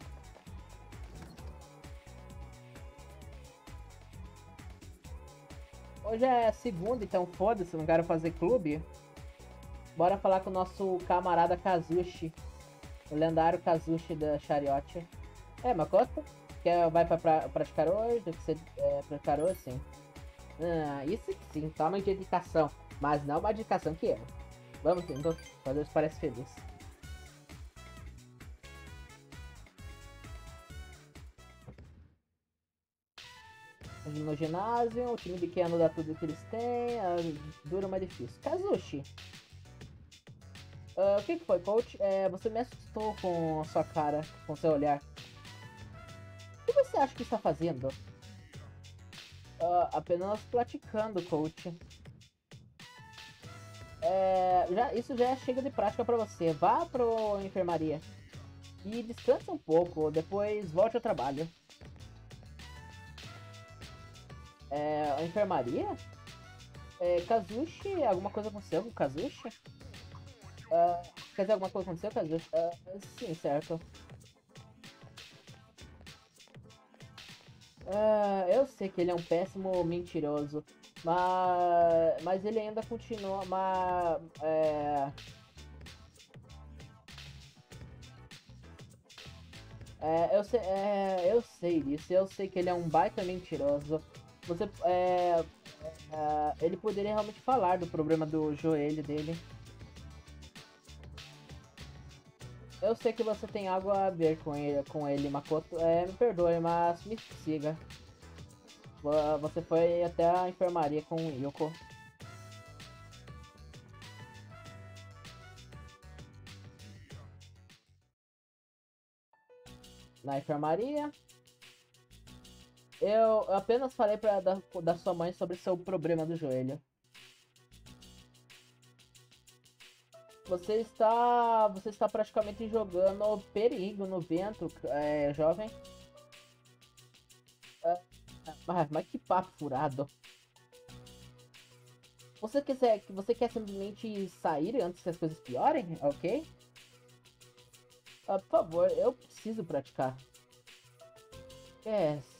Hoje é segunda, então foda-se, não quero fazer clube. Bora falar com o nosso camarada Kazushi. O lendário Kazushi da Chariot. Makoto? Vai praticar hoje? Do que você praticar hoje, sim. Isso sim, toma de dedicação. Mas não uma dedicação que eu. Vamos, então, fazer isso parece feliz. No ginásio, o time pequeno dá tudo que eles têm, duro, mas difícil. Kazushi, o que foi, coach? Você me assustou com sua cara, com seu olhar. O que você acha que está fazendo? Apenas praticando, coach. Isso já chega de prática pra você. Vá pra enfermaria. E descanse um pouco, depois volte ao trabalho. A enfermaria? Kazushi, alguma coisa aconteceu com o Kazushi? Quer dizer, alguma coisa aconteceu, Kazushi? Sim, certo. Eu sei que ele é um péssimo mentiroso, mas ele ainda continua, eu sei disso, eu sei que ele é um baita mentiroso. Ele poderia realmente falar do problema do joelho dele. Eu sei que você tem algo a ver com ele, Makoto. Me perdoe, mas me siga. Você foi até a enfermaria com o Yoko. Na enfermaria. Eu apenas falei da sua mãe sobre seu problema do joelho. Você está praticamente jogando perigo no vento, jovem. Mas que papo furado. Você quer simplesmente sair antes que as coisas piorem, ok? Por favor, eu preciso praticar. Yes.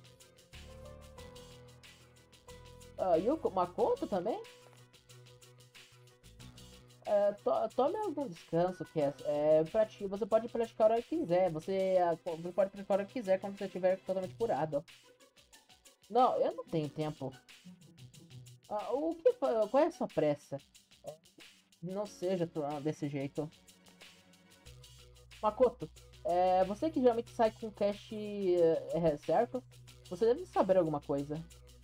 Yuko, Makoto também? Tome algum descanso, Cass. Você pode praticar a hora que quiser. Você pode praticar a hora que quiser quando você estiver totalmente curado. Não, eu não tenho tempo. Qual é a sua pressa? Não seja desse jeito. Makoto, você que geralmente sai com cash certo? Você deve saber alguma coisa.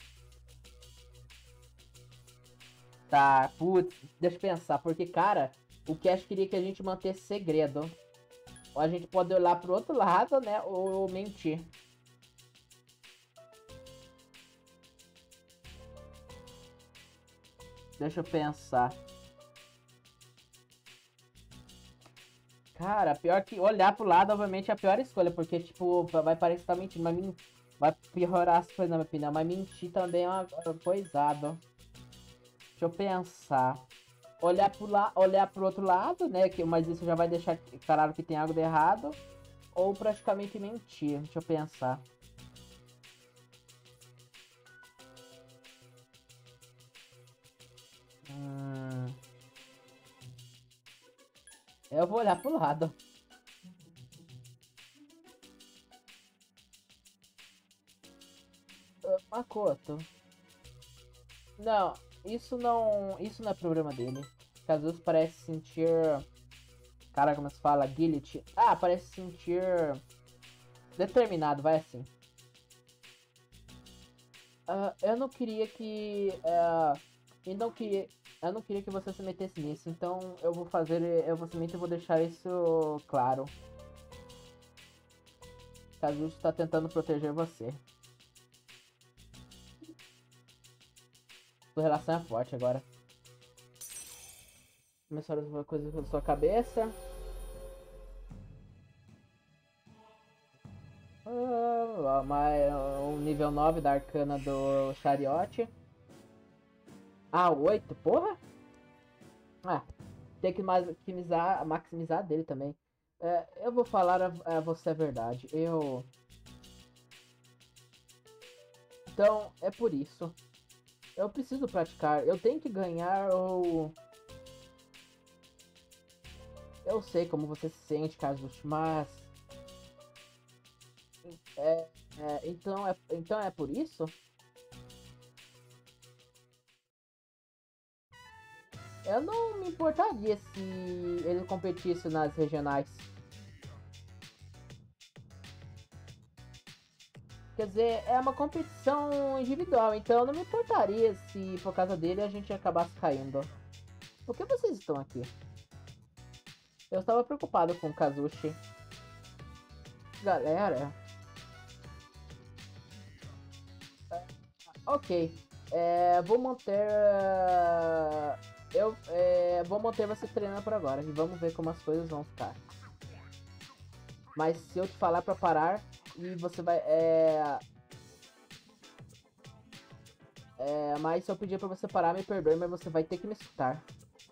Tá, putz, deixa eu pensar, porque, cara, o Cash queria que a gente mantesse segredo. Ou a gente pode olhar pro outro lado, né, ou mentir. Deixa eu pensar. Cara, pior que olhar pro lado, obviamente, é a pior escolha, porque, tipo, vai parecer que tá mentindo, mas vai piorar as coisas, na minha opinião, mas mentir também é uma coisada. Deixa eu pensar. Olhar pro outro lado, né, mas isso já vai deixar claro que tem algo de errado, ou praticamente mentir, deixa eu pensar. Eu vou olhar pro lado. Makoto. Não, isso não é problema dele. Kazuki parece sentir... Cara, como se fala? Guilty. Ah, parece sentir... Determinado, vai assim. Eu não queria que... eu não queria que você se metesse nisso, então eu vou simplesmente vou deixar isso claro. Kazuki está tentando proteger você. Sua relação é forte agora. Começaram uma coisa na sua cabeça. O nível 9 da arcana do Chariot. Ah, 8? Porra! Ah, tem que maximizar dele também. Eu vou falar a você a verdade. Então, é por isso. Eu preciso praticar. Eu tenho que ganhar ou... Eu sei como você se sente, Kazushi, mas... Então é por isso? Eu não me importaria se ele competisse nas regionais. Quer dizer, é uma competição individual, então eu não me importaria se por causa dele a gente acabasse caindo. Por que vocês estão aqui? Eu estava preocupado com o Kazushi. Galera... Ok. Vou manter... vou manter você treinando por agora. E vamos ver como as coisas vão ficar. Mas se eu te falar pra parar... E você vai... mas se eu pedir pra você parar, me perdoe, mas você vai ter que me escutar.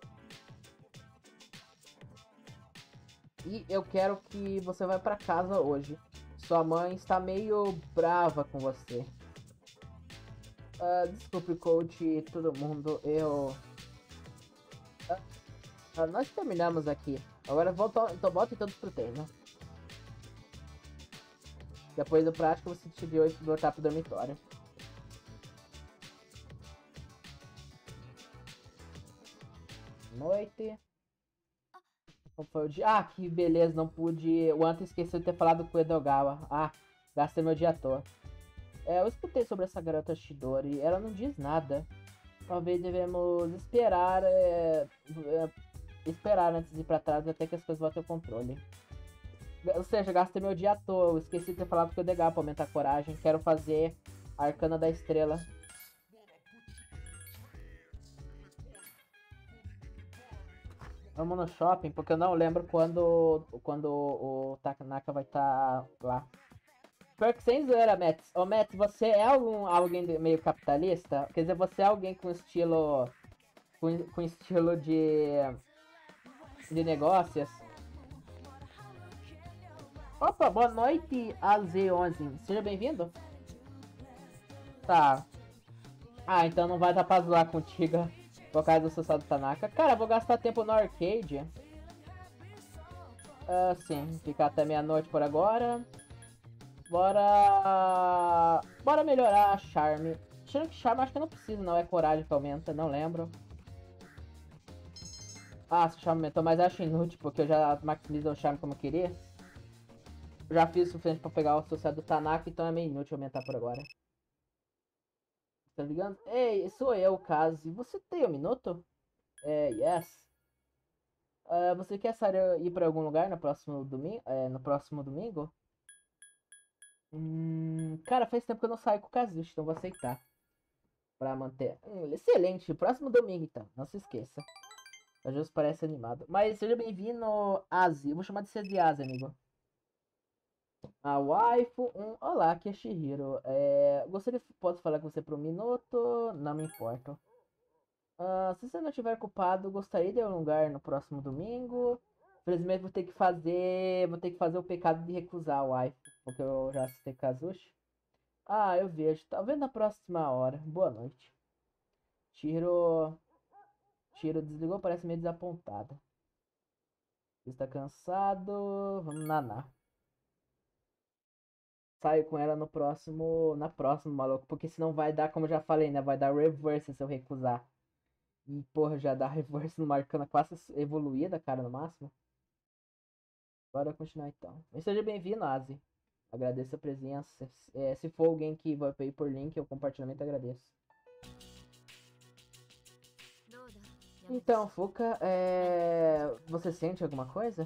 E eu quero que você vá pra casa hoje. Sua mãe está meio brava com você. Desculpe, coach e todo mundo. Nós terminamos aqui. Agora voltem todos pro treino. Depois do prático, você decidiu voltar pro dormitório. Noite. Foi o dia... Ah, que beleza, não pude... O Anta esqueceu de ter falado com o Edogawa. Ah, gastei meu dia à toa. Eu escutei sobre essa garota Chidori. Ela não diz nada. Talvez devemos esperar... esperar antes de ir pra trás até que as coisas voltem ao controle. Ou seja, gastei meu dia à toa. Eu esqueci de ter falado com o Edogawa pra aumentar a coragem. Quero fazer a Arcana da Estrela. Vamos no shopping, porque eu não lembro quando o Takanaka vai estar lá. Pior que sem zoeira, Mets. Ô, Mets, você é alguém meio capitalista? Quer dizer, você é alguém com estilo... Com estilo de negócios? Opa, boa noite, AZ11. Seja bem-vindo. Tá. Ah, então não vai dar pra zoar contigo. Por causa do sucesso do Tanaka. Cara, vou gastar tempo no arcade. Sim, ficar até meia-noite por agora. Bora melhorar a Charme. Charme acho que eu não preciso, não. É coragem que aumenta, não lembro. Ah, se o Charme aumentou, mas acho inútil, porque eu já maximizei o Charme como eu queria. Eu já fiz o suficiente pra pegar o sucesso do Tanaka, então é meio inútil aumentar por agora. Tá ligando? Ei, sou eu, Kazi. Você tem um minuto? Yes. Você quer ir pra algum lugar no próximo domingo? No próximo domingo? Cara, faz tempo que eu não saio com o Kazushi, então vou aceitar. Pra manter. Excelente. Próximo domingo, então. Não se esqueça. A Jus parece animado. Mas seja bem-vindo, Asi. Eu vou chamar de você de Asi, amigo. A waifu. Olá, aqui é Shihiro. Gostaria, posso falar com você por um minuto? Não me importa. Se você não estiver ocupado, gostaria de ir a um lugar no próximo domingo. Infelizmente vou ter que fazer o pecado de recusar a waifu, porque eu já assisti Kazushi. Ah, eu vejo. Talvez na próxima hora. Boa noite. Shihiro. Shihiro desligou, parece meio desapontado. Está cansado. Vamos naná. Saio com ela no próximo. Na próxima, maluco. Porque senão vai dar, como eu já falei, né? Vai dar reverse se eu recusar. E, porra, já dá reverse no Arcana quase evoluída, cara, no máximo. Bora continuar então. Mas seja bem-vindo, Asi. Agradeço a presença. Se for alguém que vai ir por link, eu compartilhamento agradeço. Então, Fuka, você sente alguma coisa?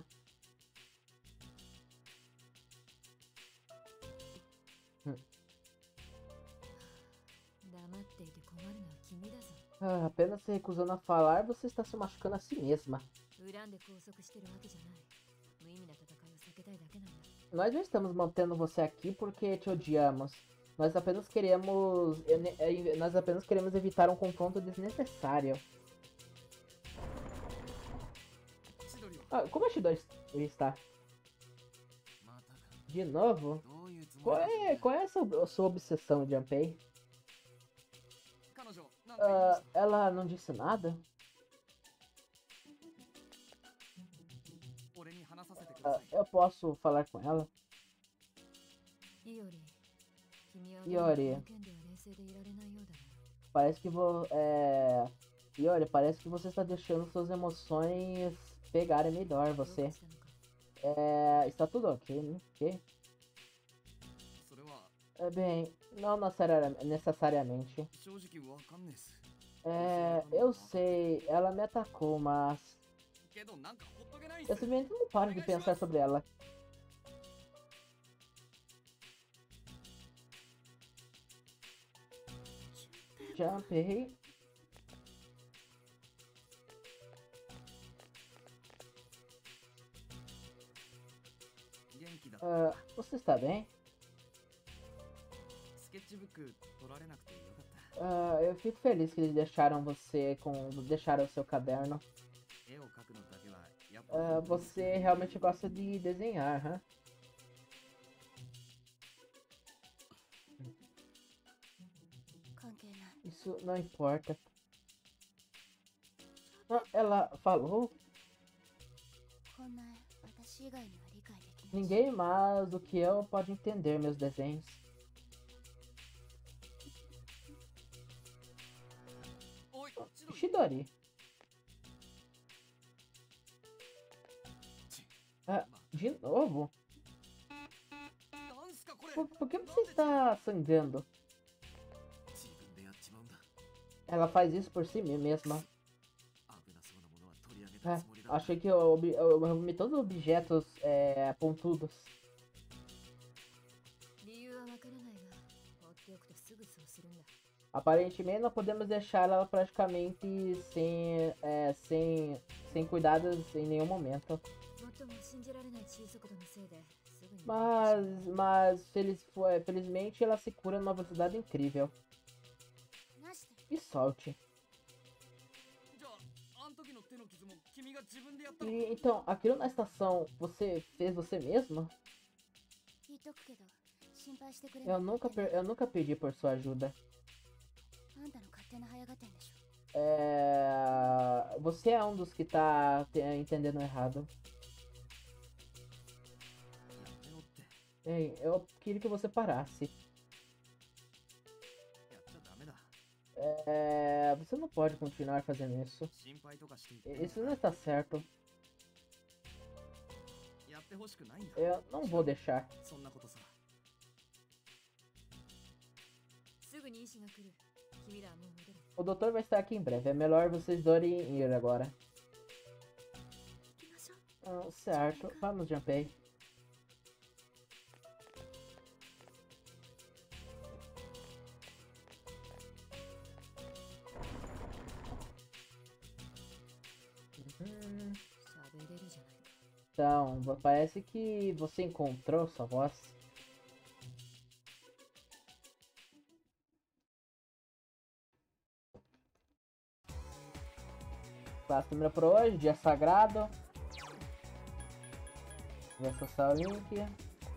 Apenas se recusando a falar, você está se machucando a si mesma. Nós não estamos mantendo você aqui porque te odiamos. Nós apenas queremos evitar um confronto desnecessário. Como a Shidori está? De novo? Qual é a sua obsessão, Junpei? Ela não disse nada? Eu posso falar com ela? Iori, parece que Iori, parece que você está deixando suas emoções pegarem melhor você. Está tudo ok, né? Ok? Bem, não necessariamente. Eu sei, ela me atacou, mas eu simplesmente não paro de pensar sobre ela. Junpei. Você está bem? Eu fico feliz que eles deixaram deixaram o seu caderno. Você realmente gosta de desenhar, hã? Isso não importa. Ela falou? Ninguém mais do que eu pode entender meus desenhos. Shidori. De novo? Por que você está sangrando? Ela faz isso por si mesma. Achei que eu arrumei todos os objetos pontudos. Aparentemente não podemos deixar ela praticamente sem cuidados em nenhum momento. Mas felizmente ela se cura numa velocidade incrível. E solte. Então, aquilo na estação, você fez você mesma? Eu nunca pedi por sua ajuda. Você é um dos que tá entendendo errado. Ei, eu queria que você parasse. Você não pode continuar fazendo isso. Isso não está certo. Eu não vou deixar. O doutor vai estar aqui em breve. É melhor vocês dois ir agora. Certo. Vamos, Junpei. Então, parece que você encontrou sua voz. Classe número por hoje, dia sagrado. Vou acessar o link.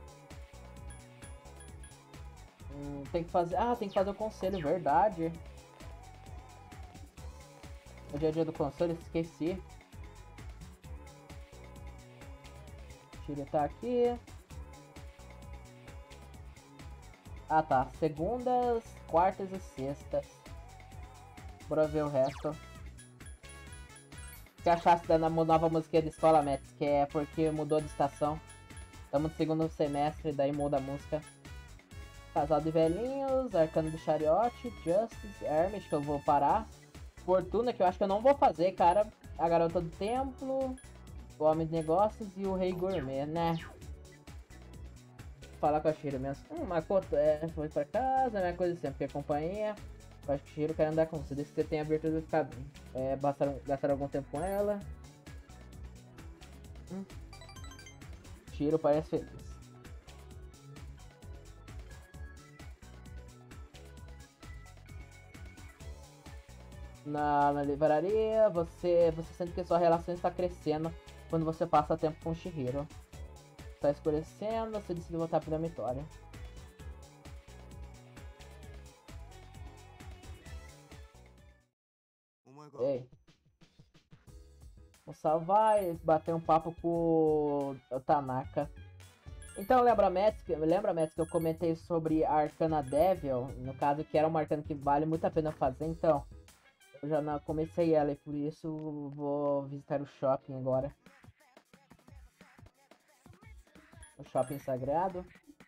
Tem que fazer. Ah, tem que fazer o conselho, verdade. Hoje é dia do conselho, esqueci. Shiro tá aqui. Ah tá, segundas, quartas e sextas. Bora ver o resto. O que achaste da nova musiquinha da escola, Mets? Que é porque mudou de estação. Estamos no segundo semestre, daí muda a música. Casal de Velhinhos, Arcano do Chariote, Justice, Hermes, que eu vou parar. Fortuna, que eu acho que eu não vou fazer, cara. A Garota do Templo, o Homem de Negócios e o Rei Gourmet, né? Falar com a Shiro mesmo. Makoto, foi pra casa, né? Coisa assim, porque a companhia. Eu acho que o Shiro quer andar com você, desde que você tenha abertura de ficar bem. Gastaram algum tempo com ela. Shiro parece feliz. Na livraria, você sente que sua relação está crescendo quando você passa tempo com o Chihiro. Está escurecendo, você decide voltar para o dormitório. Ei. Vou salvar e bater um papo com o Tanaka. Então lembra, Mets, que eu comentei sobre a Arcana Devil, no caso que era uma arcana que vale muito a pena fazer, então eu já não comecei ela e por isso vou visitar o shopping agora. O shopping sagrado.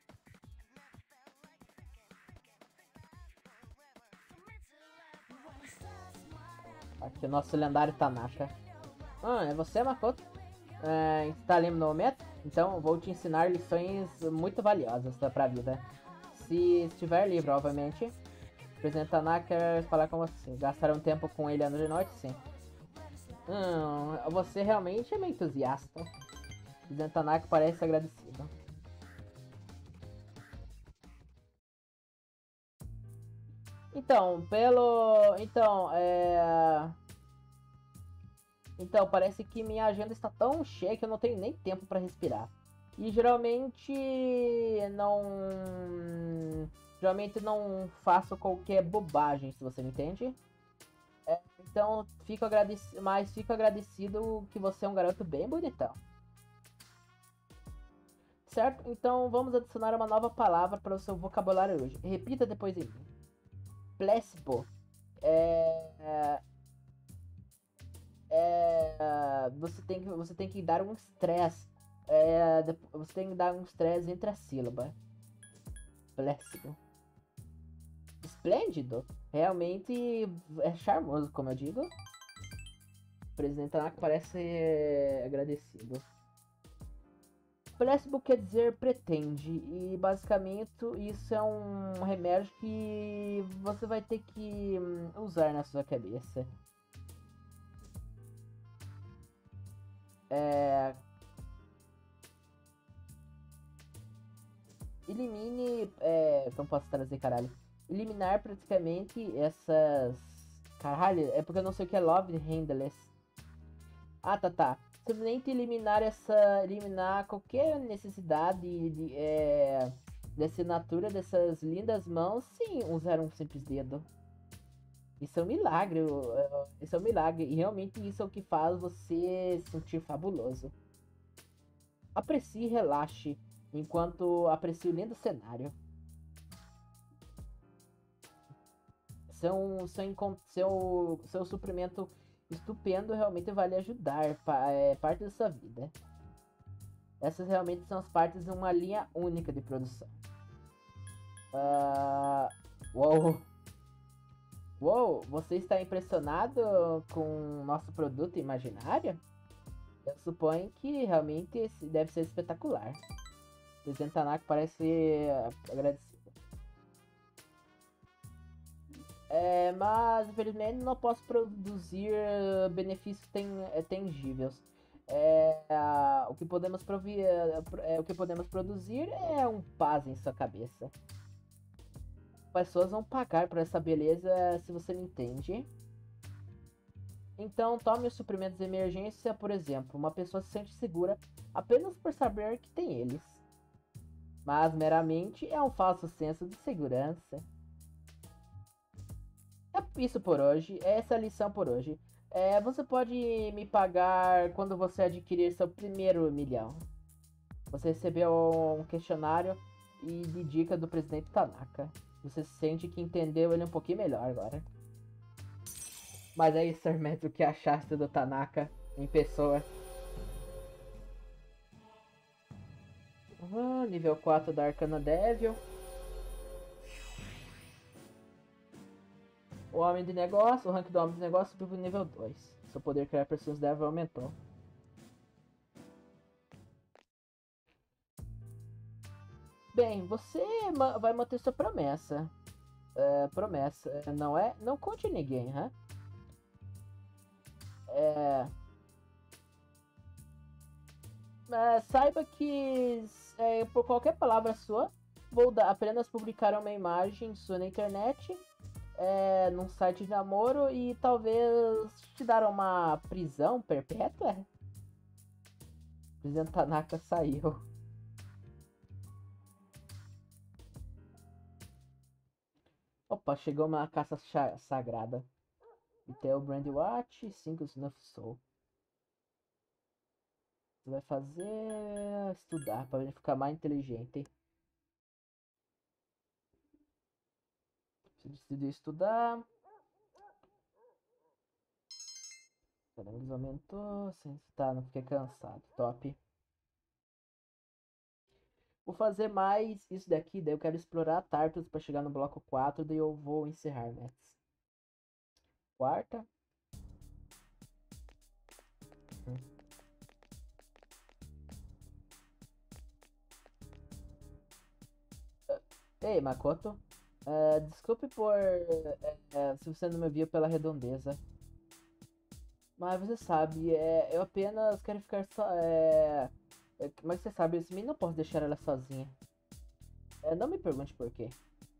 Aqui o nosso lendário Tanaka. É você, Makoto? Está lendo no momento? Então vou te ensinar lições muito valiosas pra vida. Se estiver livre, obviamente. O presidente Tanaka quer falar com você. Gastar um tempo com ele à noite? Sim. Você realmente é meio entusiasta. O presidente Tanaka parece agradecido. Então, Então, parece que minha agenda está tão cheia que eu não tenho nem tempo para respirar. E geralmente não faço qualquer bobagem, se você me entende. Então, fico agradecido que você é um garoto bem bonitão. Certo? Então, vamos adicionar uma nova palavra para o seu vocabulário hoje. Repita depois de mim. Placebo. Você tem que dar um stress. Você tem que dar um stress entre a sílaba. Placebo. Esplêndido. Realmente é charmoso, como eu digo. O presidente Tanaka parece agradecido. Placebo quer dizer pretende. E basicamente isso é um remédio que você vai ter que usar na sua cabeça. Elimine. Como posso trazer, caralho? Eliminar praticamente essas. Caralho, é porque eu não sei o que é Love Handless. Ah, tá. Simplesmente eliminar qualquer necessidade de assinatura dessas lindas mãos sem usar um simples dedo. Isso é um milagre. Isso é um milagre. E realmente isso é o que faz você se sentir fabuloso. Aprecie e relaxe enquanto aprecia o lindo cenário. Seu suprimento estupendo realmente vai lhe ajudar. Parte da sua vida. Essas realmente são as partes de uma linha única de produção. Uou, você está impressionado com o nosso produto imaginário? Eu suponho que realmente deve ser espetacular. O presidente Tanaka parece agradecido. Mas infelizmente não posso produzir benefícios tangíveis. O que podemos o que podemos produzir é um paz em sua cabeça. Pessoas vão pagar por essa beleza se você não entende. Então tome os suprimentos de emergência, por exemplo. Uma pessoa se sente segura apenas por saber que tem eles. Mas meramente é um falso senso de segurança. É isso por hoje, é essa a lição por hoje. Você pode me pagar quando você adquirir seu primeiro 1.000.000. Você recebeu um questionário e de dica do presidente Tanaka. Você sente que entendeu ele um pouquinho melhor agora. Mas aí, Sr. Metro, o que achaste do Tanaka em pessoa? Nível 4 da Arcana Devil. O Homem de Negócio, o rank do Homem de Negócio subiu pro nível 2. Seu poder criar personagens Devil aumentou. Bem, você vai manter sua promessa. Promessa, não é? Não conte a ninguém, né? Saiba que por qualquer palavra sua, vou apenas publicar uma imagem sua na internet, num site de namoro e talvez te dar uma prisão perpétua. O presidente Tanaka saiu. Opa, chegou uma caça sagrada. E tem o Brand Watch, 5 Snuff Soul. Você vai fazer estudar para ele ficar mais inteligente. Você decidiu estudar. Caramba, aumentou. Tá, não fiquei cansado. Top. Vou fazer mais isso daqui, daí eu quero explorar Tartarus para chegar no bloco 4, daí eu vou encerrar, Mets. Quarta. Ei, Makoto. Desculpe por se você não me viu pela redondeza. Mas você sabe, eu apenas quero ficar só. Mas você sabe, eu não posso deixar ela sozinha. Não me pergunte por quê.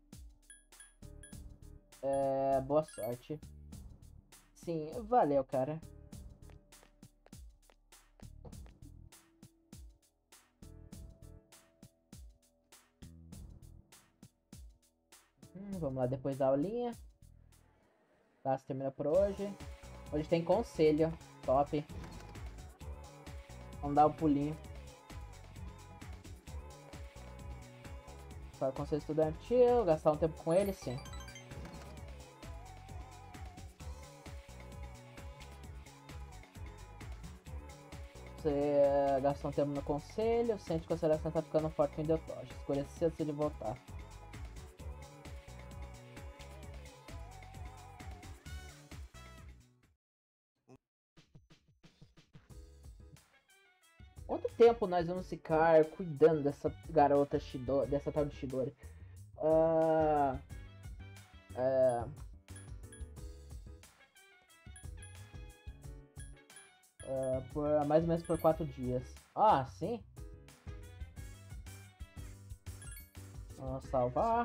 Boa sorte. Sim, valeu, cara. Vamos lá depois da aulinha. Tá, se termina por hoje. Hoje tem conselho. Top. Vamos dar um pulinho. Só conselho estudantil. Gastar um tempo com ele, sim. Você gastou um tempo no conselho. Sente que a seleção tá ficando forte em Deltoge. Escolha cedo se ele voltar. Quanto tempo nós vamos ficar cuidando dessa garota Chidori, dessa tal de Chidori? Por mais ou menos por 4 dias. Ah, sim? Vamos salvar.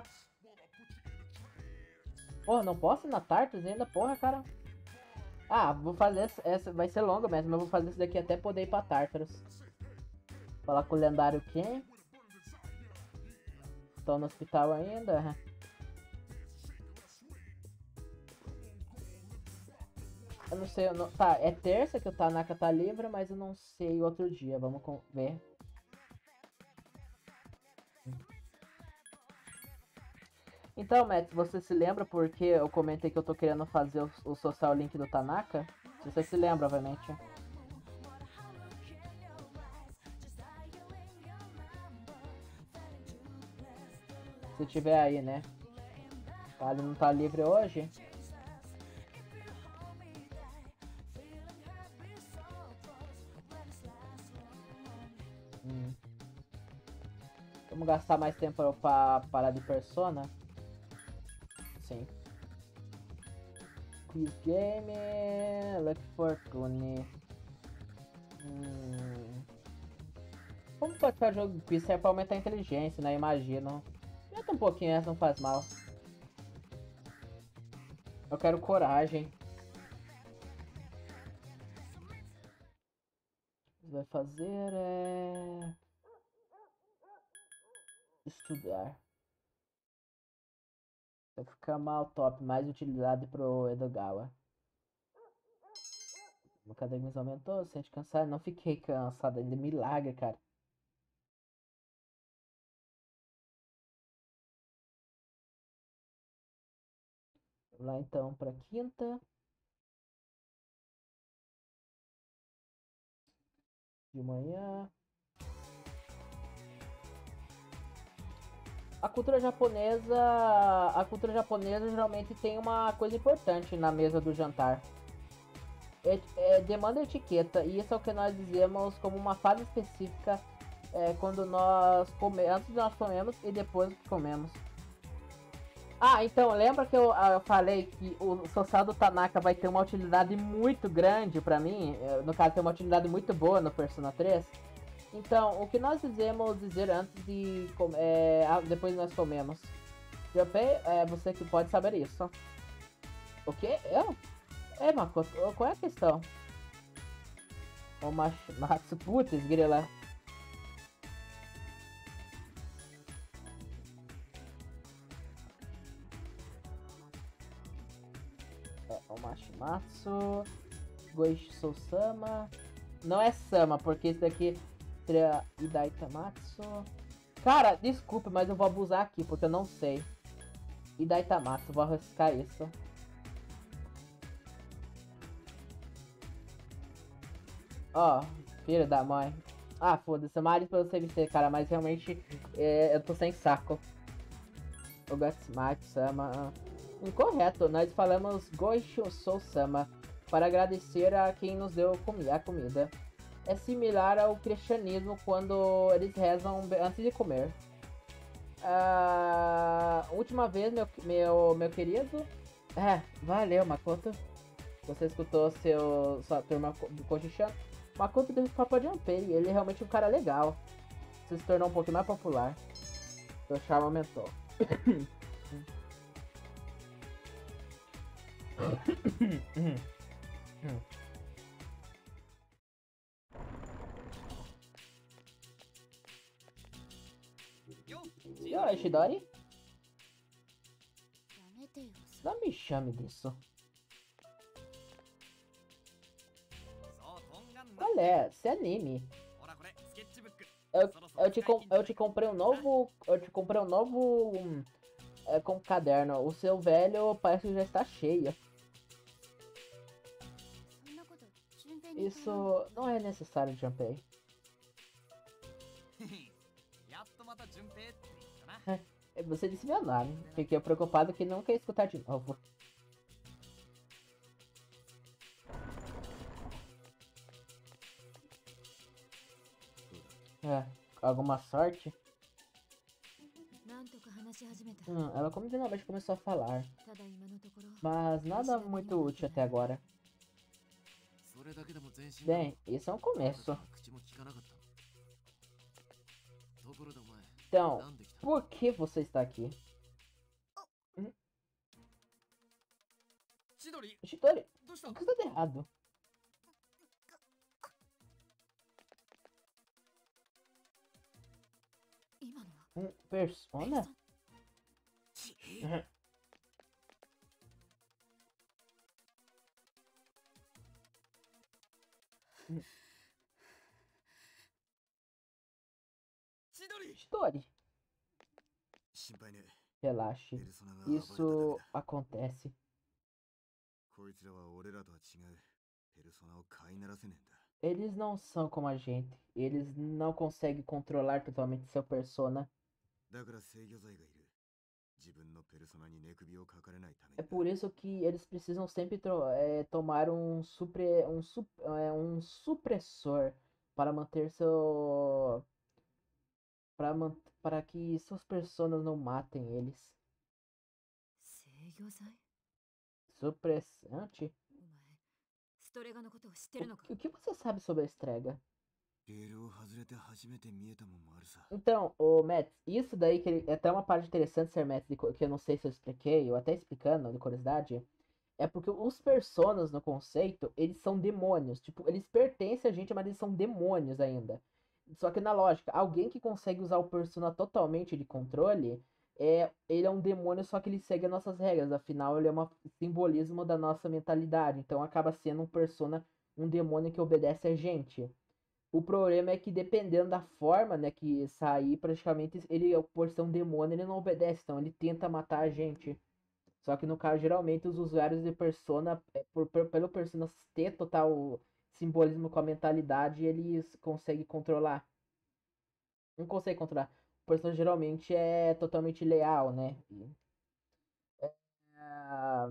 Porra, não posso ir na Tartarus ainda? Porra, cara. Ah, vou fazer essa. Vai ser longa mesmo, mas eu vou fazer isso daqui até poder ir pra Tartarus. Falar com o lendário Ken. Tô no hospital ainda. Eu não sei, tá, é terça que o Tanaka tá livre, mas eu não sei outro dia, vamos ver. Então, Matt, você se lembra porque eu comentei que eu tô querendo fazer o social link do Tanaka? Se você se lembra, obviamente. Se tiver aí, né? Tá, ele não tá livre hoje? Vamos gastar mais tempo pra parar de Persona? Sim. Quiz Game, Lucky Fortune. Como pode ser jogo difícil é pra aumentar a inteligência, né? Imagino. Aumenta um pouquinho, essa não faz mal. Eu quero coragem. Vai fazer estudar. Vai ficar mal top, mais utilidade pro Edogawa. Meu academia aumentou, sente cansado. Não fiquei cansado ainda, milagre, cara. Vamos lá então pra quinta. De manhã. A cultura japonesa geralmente tem uma coisa importante na mesa do jantar. Demanda etiqueta, e isso é o que nós dizemos como uma fase específica quando nós antes de nós comemos e depois que comemos. Ah, então, lembra que eu falei que o social do Tanaka vai ter uma utilidade muito grande pra mim? No caso, tem uma utilidade muito boa no Persona 3. Então, o que nós dizemos dizer antes de depois nós comemos? Junpei, você que pode saber isso. O quê? Eu? Makoto, qual é a questão? O Matsu, putz, grila. O Mashimatsu, Goisho Sama. Não é Sama, porque esse daqui seria Idaitamatsu. Cara, desculpe, mas eu vou abusar aqui, porque eu não sei. Idaitamatsu, vou arriscar isso. Ó, filho da mãe. Ah, foda-se, Mario pra você vencer, cara, mas realmente eu tô sem saco. O Gatsmatsu-sama. Incorreto, nós falamos Goisho Sou-sama para agradecer a quem nos deu a comida. É similar ao cristianismo quando eles rezam antes de comer. Última vez, meu querido. Valeu, Makoto. Você escutou sua turma do Koji-chan. Makoto deu papo de Junpei. Ele é realmente um cara legal. Você se tornou um pouquinho mais popular. Seu charme aumentou. Senhora Shidori? Não me chame disso. Qual é? Se anime. Eu te comprei um novo. Eu te comprei um novo. Com caderno. O seu velho parece que já está cheio. Isso não é necessário, Junpei. Você disse meu nome. Fiquei preocupado que não quer escutar de novo. Alguma sorte? Ela finalmente começou a falar. Mas nada muito útil até agora. Bem, isso é um começo. Então, por que você está aqui? Chidori, o que está de errado? Persona? Chidori. Relaxe. Isso acontece. Eles não são como a gente. Eles não conseguem controlar totalmente seu persona. É por isso que eles precisam sempre tomar um supressor para manter seu para que suas personas não matem eles. Supressante? トレガのことを知ってるのか。 O que você sabe sobre a Estrega? レールを外れて初めて見えたもんもあるさ。 Então, o Mets, isso daí é até uma parte interessante, Sr. Mets, que eu não sei se eu expliquei, ou até explicando, de curiosidade, é porque os personas no conceito, eles são demônios. Tipo, eles pertencem a gente, mas eles são demônios ainda. Só que na lógica, alguém que consegue usar o persona totalmente de controle, ele é um demônio, só que ele segue as nossas regras. Afinal, ele é um simbolismo da nossa mentalidade. Então acaba sendo um persona, um demônio que obedece a gente. O problema é que dependendo da forma, né, que sair, praticamente ele, por ser um demônio, ele não obedece, então ele tenta matar a gente. Só que no caso, geralmente os usuários de Persona, pelo Persona ter total simbolismo com a mentalidade, eles conseguem controlar. Não consegue controlar. O Persona geralmente é totalmente leal, né? Ah,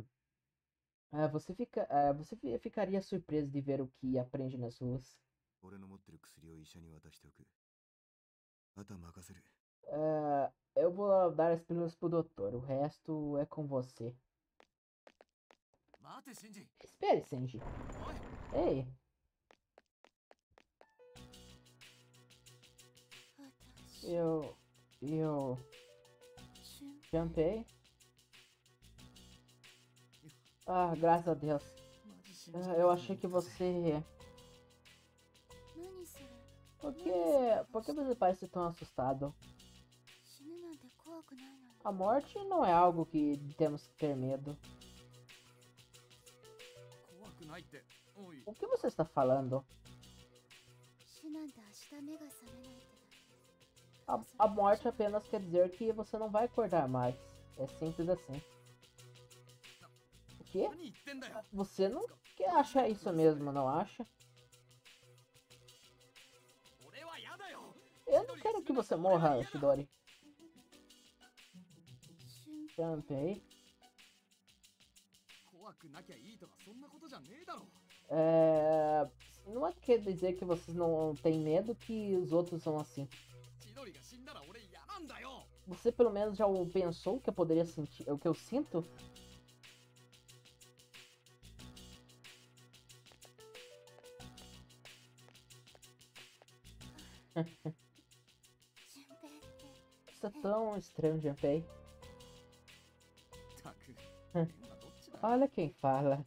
você ficaria surpreso de ver o que aprende nas ruas. 俺の持ってる薬を医者に渡しておく。あとは任せる。 Eu vou dar as pílulas pro doutor, o resto é com você. 待てシンジ。 Espere, Senji. おい。 Ei, 私 eu 瞬 jumpei. Ah, graças a Deus. マジ信じ Eu achei que você... 何それ。 Por que você parece tão assustado? 死ぬなんて怖くないのに。 A morte não é algo que temos que ter medo. 怖くないって。おい。 O que você está falando? 死なんて明日目が覚めないって。 A morte apenas quer dizer que você não vai acordar mais. É simples assim. O quê? 何言ってんだよ。 Você não quer achar isso mesmo, não acha? 俺は嫌だよ。 Eu não quero que você morra, Shidori. 瞬 Jumpei. 怖くなきゃいいとかそんなことじゃねえだろ。 Não é quer dizer que vocês não têm medo que os outros são assim. 千鳥が死んだら俺嫌なんだよ。 Você pelo menos já pensou que eu poderia sentir o que eu sinto? 平って。 Isso é tão estranho, Junpei. たく。今どっちだ。 Olha quem fala.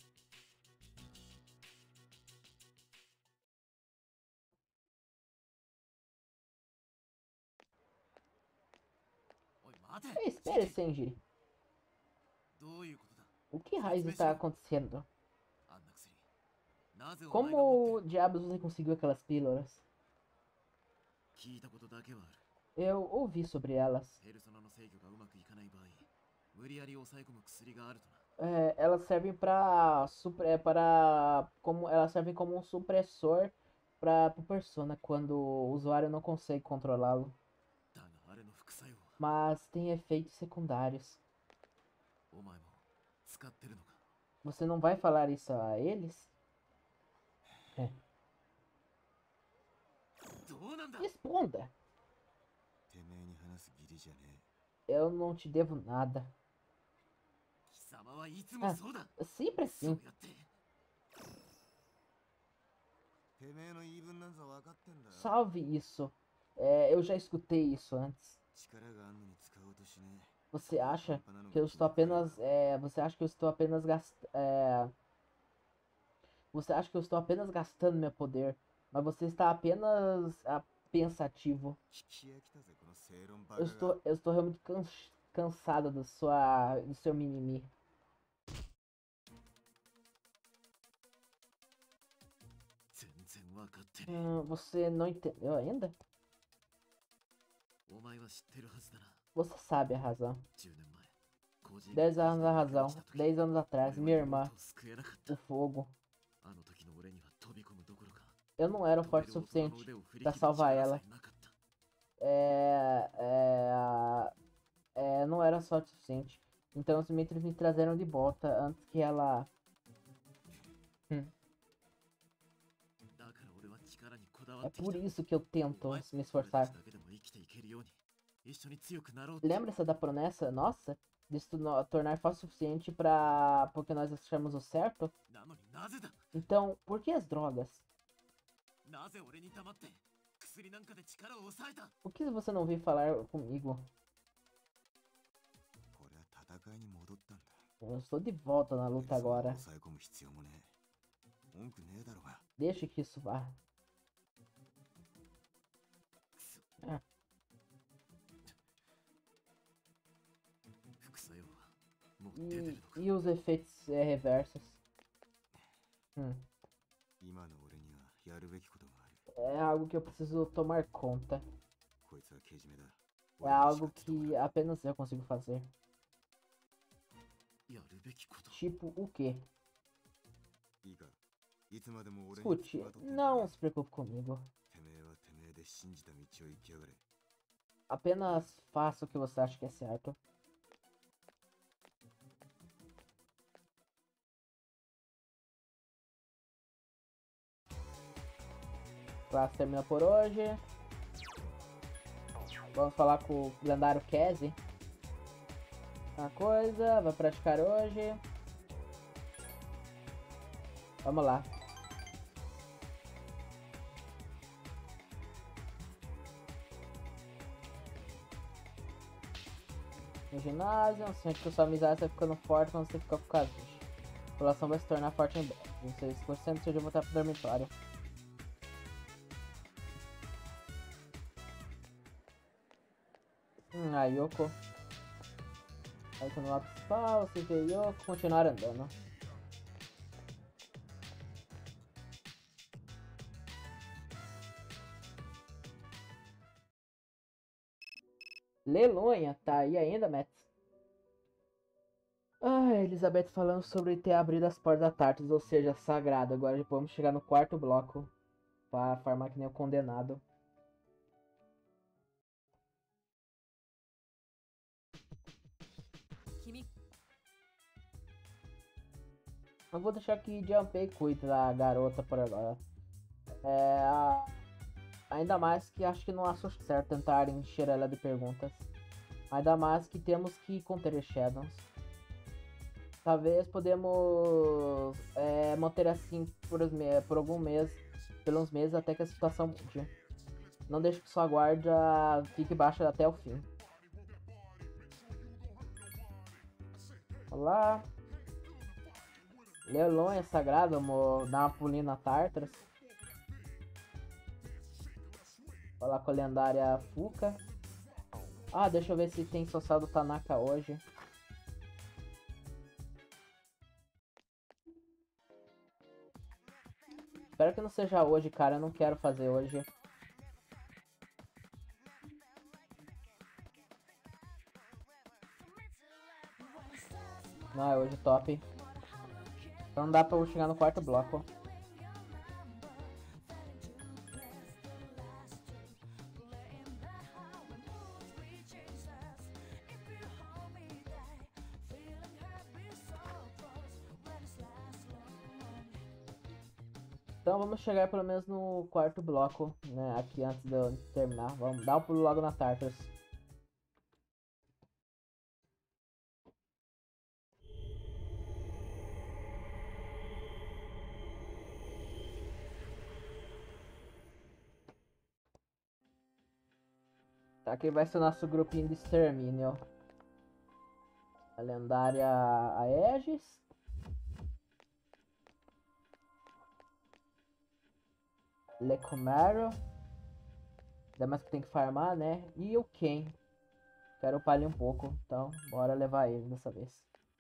おい待て。 Ei, espere, Senji. どういうことだ。 O que raios está acontecendo? あんな薬。なぜお前が持 Como ってる。 diabos você conseguiu aquelas pílulas? 聞いたことだけはある。 Eu ouvi sobre elas. ペルソナの制御がうまくいかない場合、無理やり抑え込む薬があるとな。 Elas servem elas servem como um supressor para o Persona quando o usuário não consegue controlá-lo. だがあれの副作用は Mas tem efeitos secundários. お前も使ってるのか。 Você não vai falar isso a eles? どうなんだ。 Responda! てめえに話す義理じゃね Eu não te devo nada. 貴様はいつもそうだ。 Sempre そう assim. やってえ。てめえの言い分なんざ分かってんだよ。 Salve isso. Eu já escutei isso antes. 力があんのに使おうとしね Você acha que eu estou apenas. Você acha que eu estou apenas Você acha que eu estou apenas gastando meu poder. Mas você está apenas pensativo. え。聞き飽きたぜこの正論バカが。 Eu estou realmente cansada do seu mimimi. 全然分かってね Você não entendeu ainda? え。お前は知ってるはずだな。 Você sabe a razão. 10年前。個人 10 anos a razão. 来た時 10 anos atrás, 俺 minha は irmã, 妹を救えなかった o fogo. あの時の俺には飛び込むどころか Eu não era 飛べ forte る o 大人の suficiente 腕を振り pra 切る salvar 力 ela. さえなかった Não era sorte o suficiente. Então simplesmente eles me trazeram de volta antes que ela. だから俺は力にこだわ É ってき por た isso que eu tento お前 me 俺た esforçar. ちだけでも生きていけるように一緒に強くなろうって Lembra essa da promessa nossa? tornar fácil o suficiente pra... porque nós achamos o certo. なのになぜだ Então, por que as drogas? なぜ俺に黙って薬なんかで力を抑えた Por que você não veio falar comigo? これは戦いに戻ったんだ。 Eu estou de volta na luta 別に agora. 抑え込む必要もねえ。文句ねえだろが。 Deixa que isso vá. Ah, 副作用はもう出てるのか e os efeitos reversos? 今の俺にはやるべきことがある。 É algo que eu preciso tomar conta. こいつはけじめだ。 É algo que apenas eu consigo fazer. やるべきこと Tipo o quê? いいか、いつまでも俺に Escute, 付きまとってんじゃ não ねえ se preocupe comigo. てめえはてめえで信じた道を行きやがれ。 Apenas faça o que você acha que é certo. A classe termina por hoje. Vamos falar com o lendário Cassie. Uma coisa, vai praticar hoje. Vamos lá. No ginásio, sente que sua amizade vai ficando forte quando você fica com o Kazushi. A população vai se tornar forte em breve. 26% decide voltar pro dormitório. A Yoko. Aí no mapa principal, você vê Yoko continuar andando. Lelonha, tá aí ainda, Matt? Ah, Elizabeth falando sobre ter abrido as portas da Tartarus, ou seja, sagrado. Agora vamos chegar no quarto bloco para farmar que nem o condenado. Eu vou deixar que Junpei cuide da garota por agora. Ainda mais que acho que não acho certo tentar encher ela de perguntas. Ainda mais que temos que conter os Shadows. Talvez podemos manter assim por algum mês, pelos meses até que a situação mude. Não deixe que sua guarda fique baixa até o fim. Olá. Leilão é sagrado, vamos dar uma pulinha na Tartarus. Falar com a lendária Fuka. Ah, deixa eu ver se tem social do Tanaka hoje. Espero que não seja hoje, cara. Eu não quero fazer hoje. Não, é hoje top. Então não dá pra eu chegar no quarto bloco. Então vamos chegar pelo menos no quarto bloco, né? Aqui antes de eu terminar. Vamos dar um pulo logo na Tartarus. Tá, aqui vai ser o nosso grupinho de extermínio. A lendária Aegis. Lecomaro. Ainda mais que tem que farmar, né? E o Ken. Quero upar ele um pouco. Então, bora levar ele dessa vez.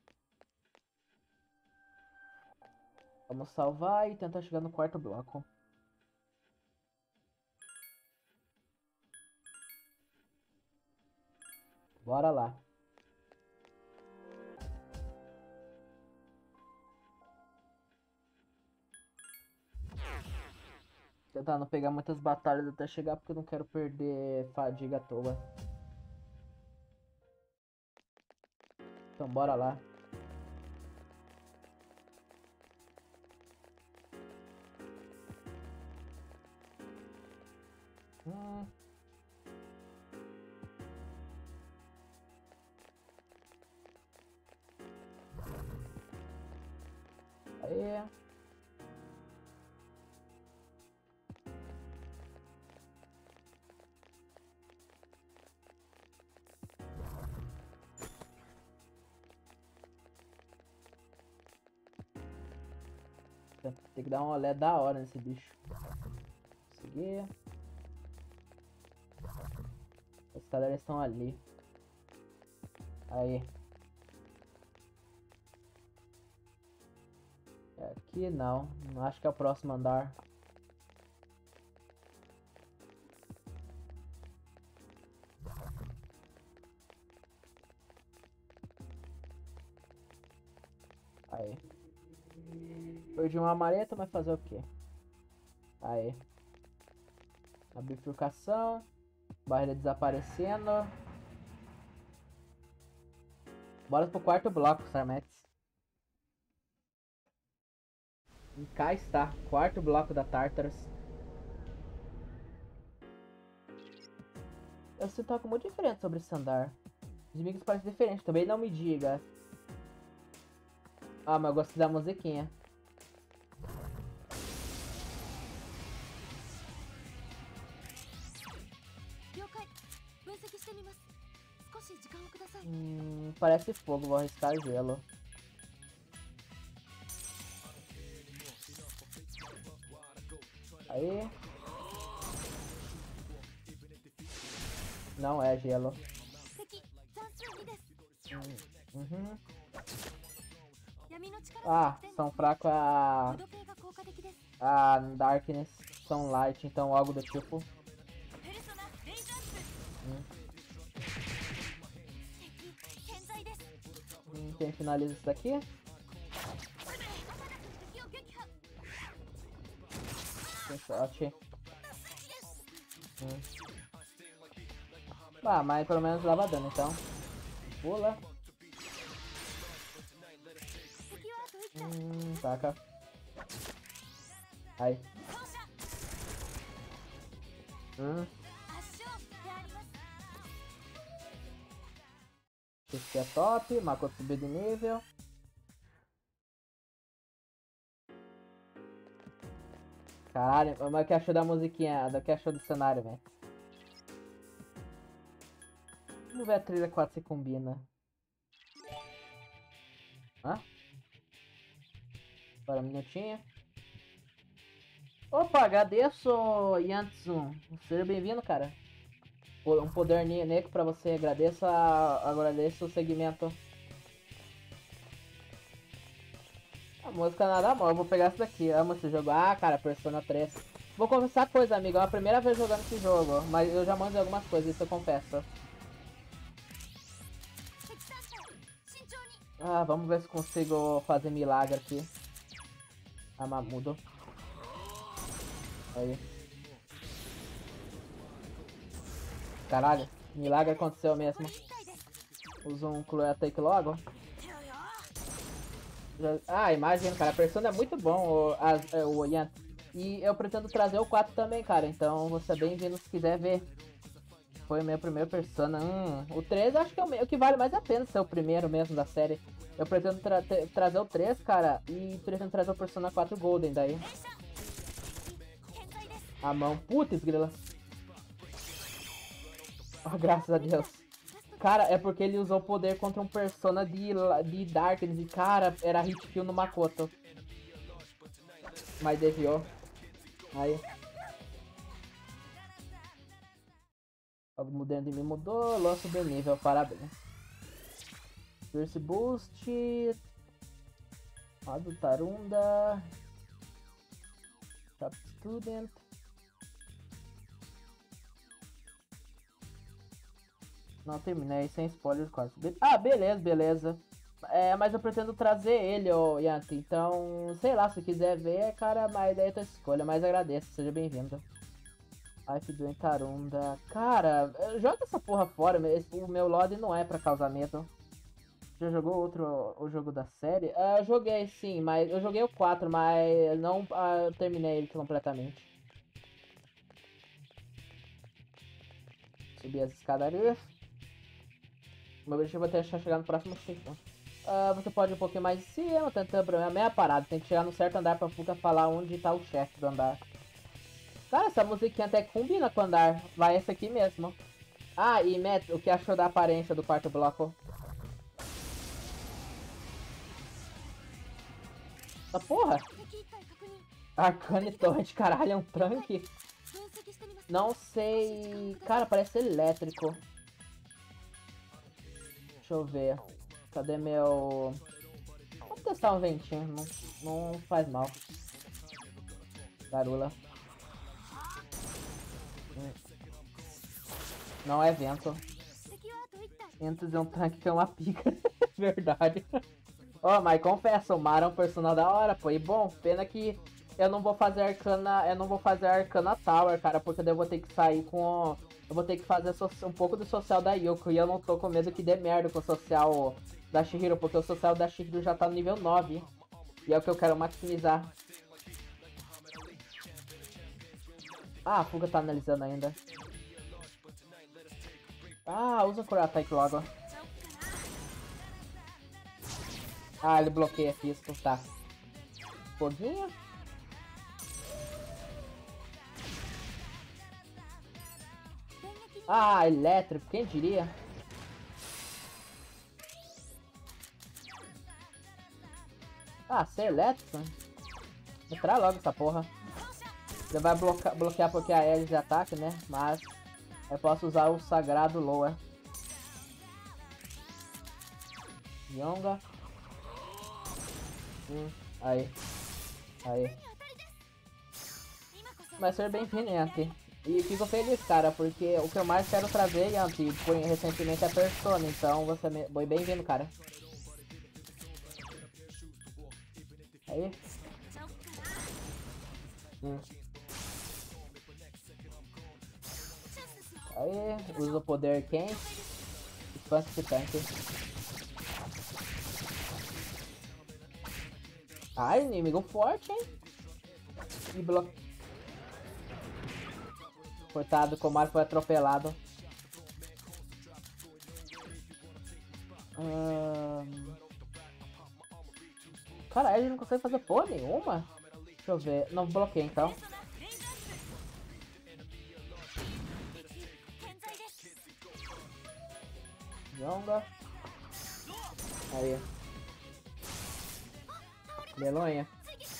Vamos salvar e tentar chegar no quarto bloco. Bora lá. Tentar não pegar muitas batalhas até chegar, porque eu não quero perder fadiga à toa. Então bora lá. Aí. Tem que dar uma olhada da hora nesse bicho. Conseguir. As cadeiras estão ali. Aí. Aqui não. Não acho que é o próximo andar. Aí. Perdi uma mareta, mas fazer o quê? Aí. A bifurcação. Barreira desaparecendo. Bora pro quarto bloco, Sarmetes. E cá está. Quarto bloco da Tartarus. Eu sinto algo muito diferente sobre esse andar. Os inimigos parecem diferentes. Também não me diga. Ah, mas eu gostei da musiquinha. Parece fogo, vou arriscar gelo. Aí. Não é gelo. Uhum. Ah, são fracos a Darkness, são Light, então algo do tipo. Quem finaliza isso daqui? Que sorte. Ah, mas pelo menos leva dano, então. Pula. Taca. Aí. Esse aqui é top. Makoto subiu de nível. Caralho, mas o que achou da musiquinha? O que achou do cenário, velho? Vamos ver a trilha 4 se combina. Hã? Espera um minutinho. Opa, agradeço, Yantsun. Seja bem-vindo, cara. Um poder neco pra você. Agradeço o segmento. A música nada mal. Eu vou pegar essa daqui. Amo esse jogo. Ah, cara, Persona 3. Vou confessar coisa, amigo. É a primeira vez jogando esse jogo. Mas eu já mando algumas coisas, isso eu confesso. Ah, vamos ver se consigo fazer milagre aqui. Ah, Mamudo. Aí. Caralho, milagre aconteceu mesmo. Usa um Cruel Take logo. Ah, imagina, cara. A Persona é muito bom, o Ian. E eu pretendo trazer o 4 também, cara. Então você é bem-vindo se quiser ver. Foi o meu primeiro Persona. O 3 acho que é o que vale mais a pena ser o primeiro mesmo da série. Eu pretendo trazer o 3, cara. E pretendo trazer o Persona 4 Golden daí. A mão. Putz, grila. Oh, graças a Deus. Cara, é porque ele usou o poder contra um Persona de Darkness. E, cara, era hit kill no Makoto. Mas desviou. Aí. Algo mudando em mim mudou. Lanço de nível, parabéns. Pierce Boost. Ado Tarunda. Top Student. Não terminei, sem spoilers quase. Ah, beleza, beleza. Mas eu pretendo trazer ele, ô Yanti. Então, sei lá, se quiser ver, cara, mas daí é tua escolha. Mas agradeço, seja bem-vindo. Life do Tarunda. Cara, joga essa porra fora. O meu LOD não é pra causar medo. Já jogou o jogo da série? Eu joguei sim, mas eu joguei o 4, mas não terminei ele completamente. Subir as escadarias. Meu objetivo é chegar no próximo chefe. Você pode ir um pouquinho mais de cima, tentando problema. É meia parada, tem que chegar num certo andar pra Fuga falar onde tá o chefe do andar. Cara, essa musiquinha até que combina com o andar. Vai essa aqui mesmo. Ah, e Matt, o que achou da aparência do quarto bloco? Ah, porra! Arcane Torrent, caralho, é um tanque? Não sei... Cara, parece elétrico. Deixa eu ver. Cadê meu... Vamos testar um ventinho, não faz mal. Garula. Não é vento. Ventos é um tanque que é uma pica. Verdade. Ó, mas confesso, o Mara é um personagem da hora, pô. E bom, pena que eu não vou fazer Arcana Tower, cara, porque daí eu vou ter que sair com... Eu vou ter que fazer um pouco do social da Yoko, e eu não tô com medo que dê merda com o social da Shihiro, porque o social da Shihiro já tá no nível 9. E é o que eu quero maximizar. Ah, a Fuga tá analisando ainda. Ah, usa o Kurataiki logo. Ah, ele bloqueia físico, tá. Foguinho. Ah, elétrico, quem diria? Ah, ser elétrico? Entrar logo essa porra. Ele vai bloquear porque a L de ataque, né? Mas eu posso usar o Sagrado Lower. Yonga. Aí. Vai ser bem finente. E fico feliz, cara, porque o que eu mais quero trazer, Yanti, foi recentemente a Persona, então você foi bem-vindo, cara. Aí. Aí, usa o poder quente. Expanse de tanque. Ai, inimigo forte, hein? E bloqueio. Coitado, o Komar foi atropelado. Caralho, ele não consegue fazer porra nenhuma. Deixa eu ver. Não bloqueia então. Yonga. Aí. Melonha.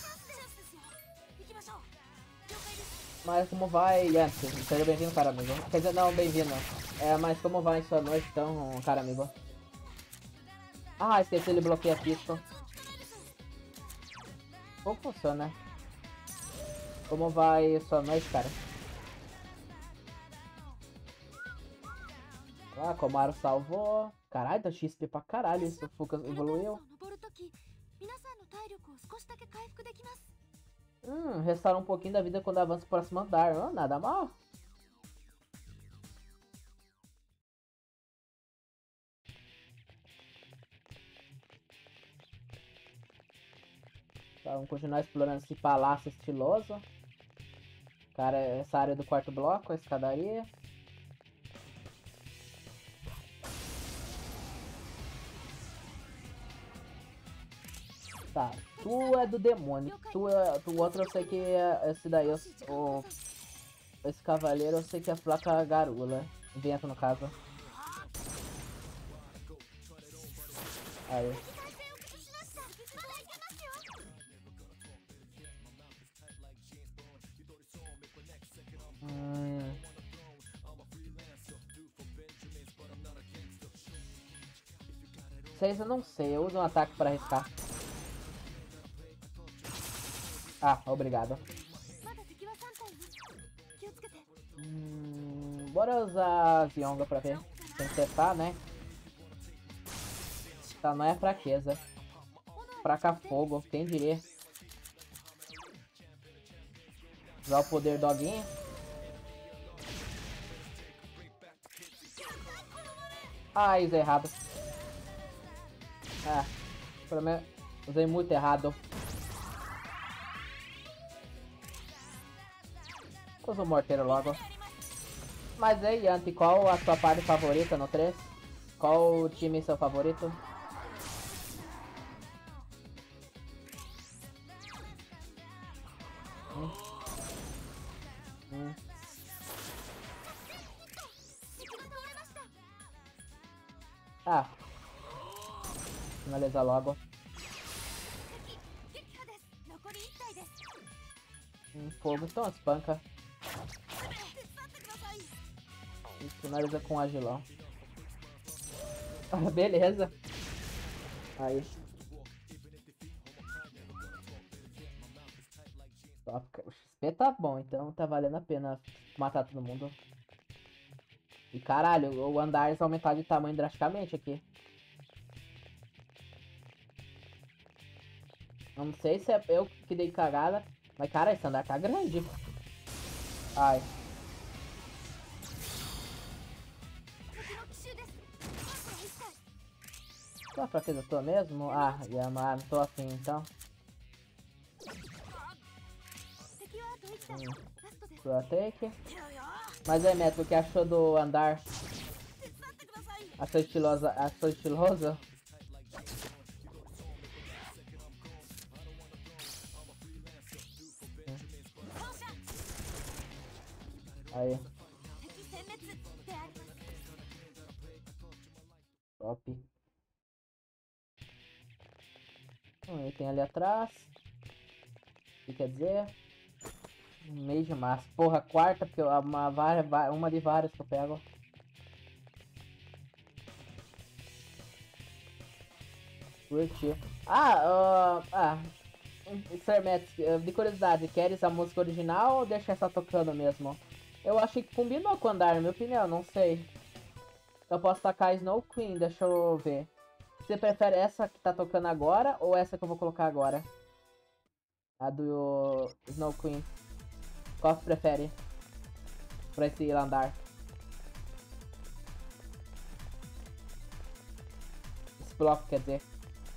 Mas como vai, Yancy? Seja bem-vindo, cara amigo. Quer dizer, não, bem-vindo. Mas como vai em sua noite, então, cara amigo? Ah, esqueci, ele bloqueia físico. Como funciona? Como vai sua noite, cara? Ah, Komaro salvou. Caralho, dá XP pra caralho isso. O Fucas evoluiu. Restaura um pouquinho da vida quando avança pro próximo andar. Nada mal. Tá, vamos continuar explorando esse palácio estiloso. Cara, essa área do quarto bloco, a escadaria. Tá, tu é do demônio. Tu outro eu sei que é esse daí, esse cavaleiro eu sei que é Placa Garula. Vento no caso. Aí. Vocês eu não sei, eu uso um ataque para arriscar. Ah, obrigado. Bora usar Zionga pra ver. Tem que testar, né? Tá, não é fraqueza. Fraca fogo, quem diria? Usar o poder doguinho. Ah, usei errado. Pelo menos usei muito errado. Usa o morteiro logo. Mas aí, Yanti, qual a sua parte favorita no 3? Qual o time seu favorito? Ah. Finalizar logo. Fogo, então espanca. E finaliza com agilão. Ah, beleza. Aí. O XP tá bom, então tá valendo a pena matar todo mundo. E caralho, o Andares aumentar de tamanho drasticamente aqui. Eu não sei se é eu que dei cagada, mas cara, esse andar tá grande. Ai. Qual a fraqueza tua mesmo? Ah, não tô afim então. Take. Mas aí, Metro, o que achou do andar? Achou estilosa? Achou estiloso? Aí. Top. Aí tem ali atrás. O que quer dizer? Meio de massa. Porra, quarta, porque uma de várias que eu pego. Curti. Sermet, de curiosidade, queres a música original ou deixa essa tocando mesmo? Eu achei que combinou com o andar, na minha opinião, não sei. Eu posso tacar Snow Queen, deixa eu ver. Você prefere essa que tá tocando agora ou essa que eu vou colocar agora? A do Snow Queen. Qual você prefere? Pra esse andar. Esse bloco, quer dizer.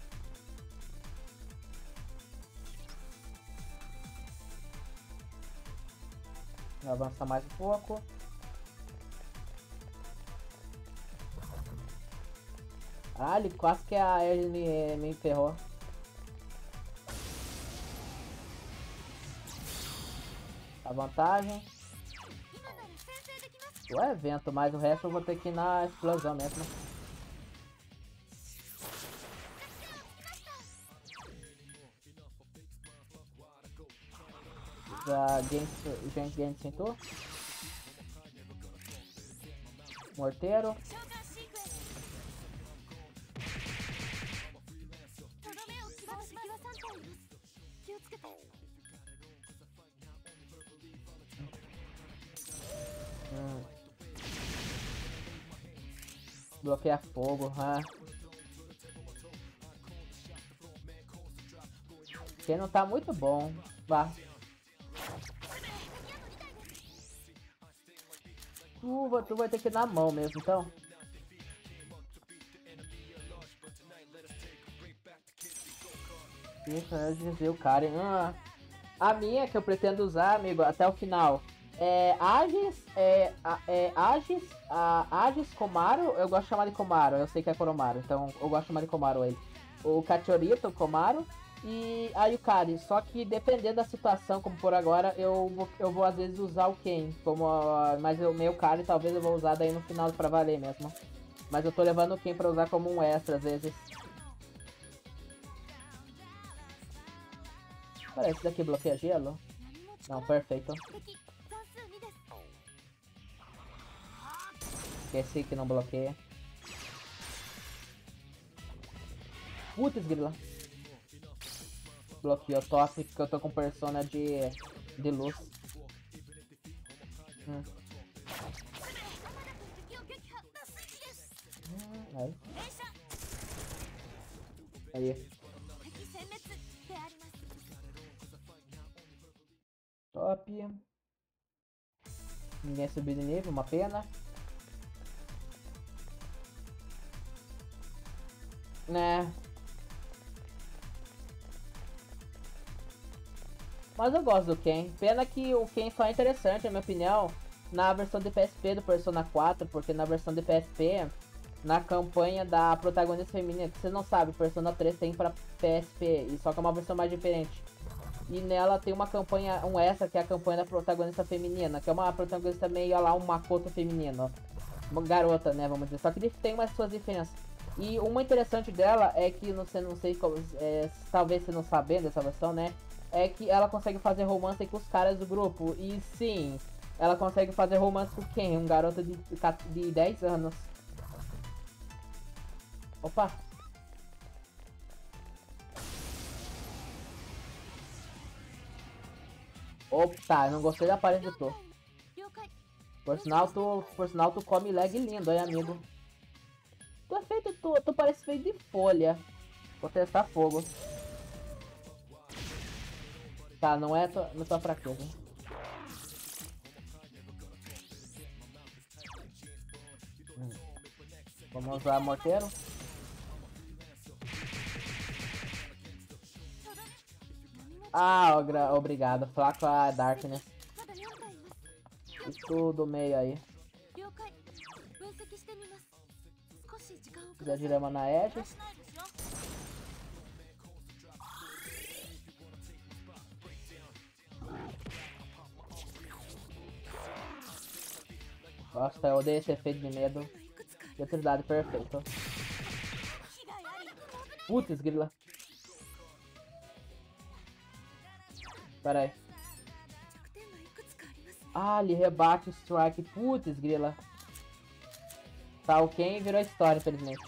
Vou avançar mais um pouco. Caralho, quase que a Ernie me ferrou. A vantagem. O evento, mas o resto eu vou ter que ir na explosão mesmo. Da Genshin sentou. Morteiro. Bloqueia fogo, Que não tá muito bom. Vá. Tu vai ter que ir na mão mesmo, então. Isso, eu desviei o cara. A minha que eu pretendo usar, amigo, até o final. Agis, Komaru, eu gosto de chamar de Komaru, eu sei que é Koromaru, então eu gosto de chamar de Komaru ele. O Kachorito, Komaru e a Yukari, só que dependendo da situação, como por agora, eu vou às vezes usar o Ken, mas o meu Kari talvez eu vou usar daí no final pra valer mesmo. Mas eu tô levando o Ken pra usar como um extra às vezes. Olha, esse daqui bloqueia gelo? Não, perfeito. Esqueci que não bloqueia. Putz, grila. Bloqueou top, porque eu tô com persona de luz. Aí. Top. Ninguém subiu de nível, uma pena. Né? Mas eu gosto do Ken. Pena que o Ken só é interessante, na minha opinião, na versão de PSP do Persona 4, porque na versão de PSP, na campanha da protagonista feminina, que você não sabe, Persona 3 tem pra PSP, e só que é uma versão mais diferente. E nela tem uma campanha, um extra, que é a campanha da protagonista feminina, que é uma protagonista meio lá, um Makoto feminino. Uma garota, né, vamos dizer. Só que tem umas suas diferenças. E uma interessante dela é que, não sei como, talvez você não sabendo dessa versão, né? É que ela consegue fazer romance com os caras do grupo. E sim, ela consegue fazer romance com quem? Um garoto de 10 anos. Opa! Opa, não gostei da aparência de tu. 了解。 Por sinal, tu come leg lindo, hein, amigo? Tu é feito, tu parece feito de folha. Vou testar fogo. Tá, não é tua fraqueza. Vamos usar morteiro. Ah, obrigado. Flaco a Darkness. まだ4体います。 Isso do meio aí. 了解。分析してみます。少し時間をく Já ださい。 giramos na Edge. しないですよ。 Nossa, eu odeio esse efeito de medo. いくつか Eletricidade perfeito. 被害あり。 Putz, grila. Pera aí. 弱点がいくつかありますね。 Ah, ele rebate o strike. Putz, grila. Tá, o Ken virou história, infelizmente.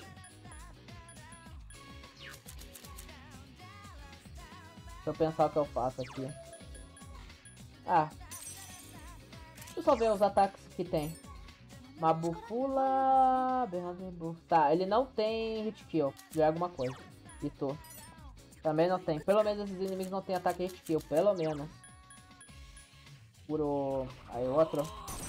Deixa eu pensar o que eu faço aqui. Ah. Deixa eu só ver os ataques que tem. Mabufula... Tá, ele não tem hit kill. Já é alguma coisa. E tu? Também não tem. Pelo menos esses inimigos não tem ataque hit kill. Pelo menos. Puro... Aí outro.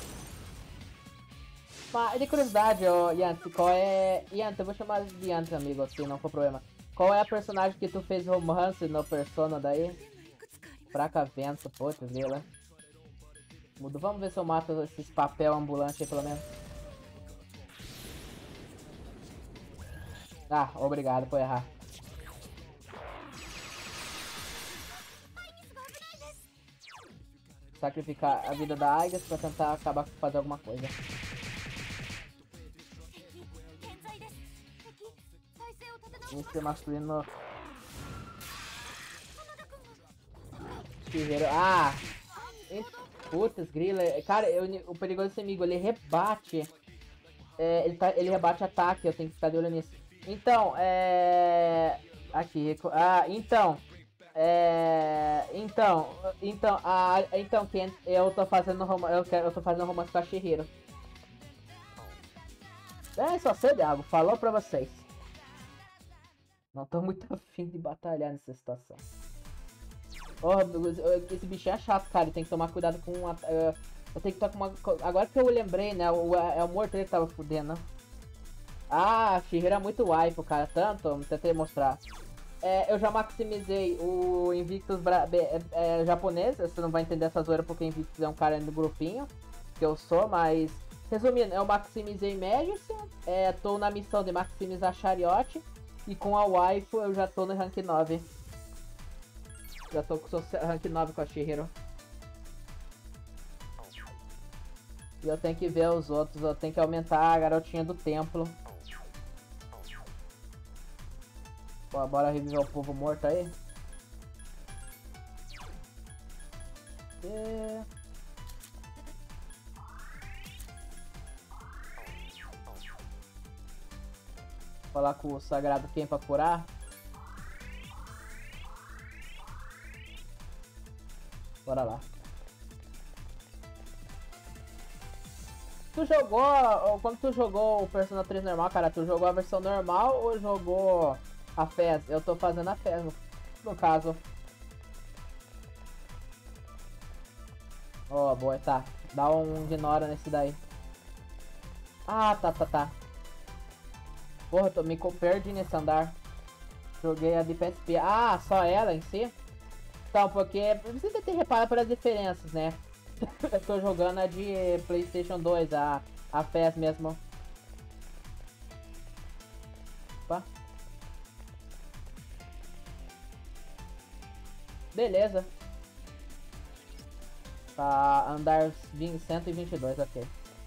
Mas de curiosidade, ó, Yanti, qual é... Yanti, eu vou chamar de Yanti, amigo, se não for problema. Qual é a personagem que tu fez romance no Persona daí? 弱点がいくつかあります。 Fraca vento, putz, grila. Mudo. Vamos ver se eu mato esses papel ambulante aí, pelo menos. Ah, obrigado por errar. Sacrificar a vida da Aigas pra tentar acabar com fazer alguma coisa. 健在です。敵、体勢を立て直し Mr. Masculino 花田君が Guerreiro. Ah! Putz, grila. Cara, o perigoso desse amigo, ele rebate. Ele rebate ataque, eu tenho que ficar de olho nisso. Então, aqui. Ah, então. Então, Ken, eu tô fazendo romance com a Shihiro. É só ser Diabo, falou pra vocês. Não tô muito afim de batalhar nessa situação. Oh, esse bichinho é chato, cara. Tem que tomar cuidado com eu tenho que tomar agora que eu lembrei, né? É o morteiro que tava fudendo. Ah, a Shihiro é muito waifu, cara. Tanto, tentei mostrar. Eu já maximizei o Invictus japonês. Você não vai entender essa zoeira porque Invictus é um cara do grupinho. Que eu sou, mas... Resumindo, eu maximizei Magic. Tô na missão de maximizar Chariot. E com a waifu eu já tô no rank 9. Já tô com o rank 9 com a Shihiro. E eu tenho que ver os outros. Eu tenho que aumentar a garotinha do templo. Pô, bora reviver o povo morto aí. Falar com o Sagrado Ken pra curar. Bora lá. Tu jogou... Quando tu jogou o Persona 3 normal, cara, tu jogou a versão normal ou jogou a FES? Eu tô fazendo a FES, no caso. Ó, boa, tá. Dá um ignora nesse daí. Ah, tá. Porra, me perdi nesse andar. Joguei a de PSP. Ah, só ela em si? Então, porque precisa ter reparado pelas diferenças, né? Eu tô jogando a de PlayStation 2, a FES mesmo. Opa. Beleza. Tá, andar 122, ok.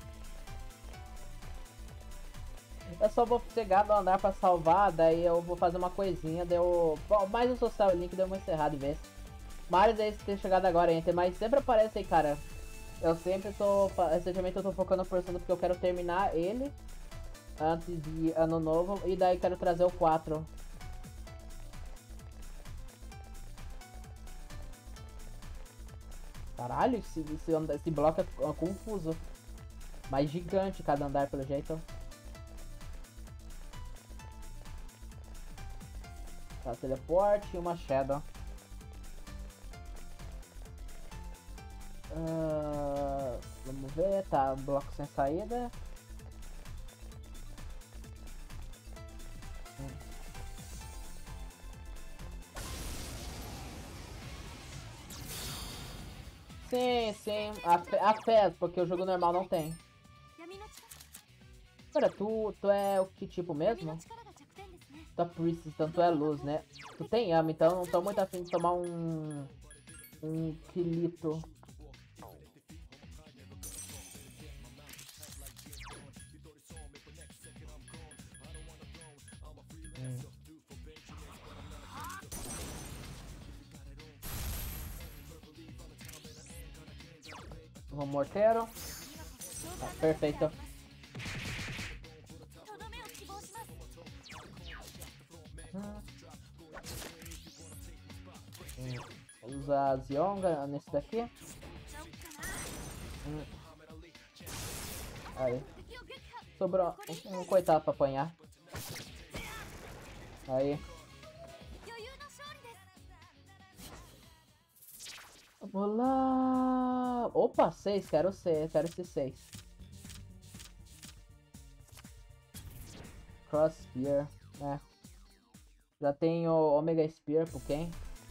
Eu só vou chegar no andar pra salvar, daí eu vou fazer uma coisinha, deu. Bom, mais um social link, deu uma encerrada de vez. Mario é esse que tem chegado agora, Enter, mas sempre aparece aí, cara. Eu sempre tô. Recentemente eu tô focando no Persona porque eu quero terminar ele antes de ano novo, e daí quero trazer o 4. Caralho, esse bloco é confuso. Mas gigante cada andar, pelo jeito. Tá, teleporte e uma Shadow. Vamos ver, tá, bloco sem saída. Sim, a fé, porque o jogo normal não tem. Pera, tu é o que tipo mesmo? Tu é Priestess, então tu é luz, né? Tu tem Yami, então não tô muito afim de tomar um Kilito. Um morteiro. Tá, perfeito. Usa a Zionga nesse daqui. Aí. Sobrou um coitado pra apanhar. Aí. Vamos lá. Opa, 6, quero esse 6. Cross Spear, né? Já tenho Omega Spear pro Ken.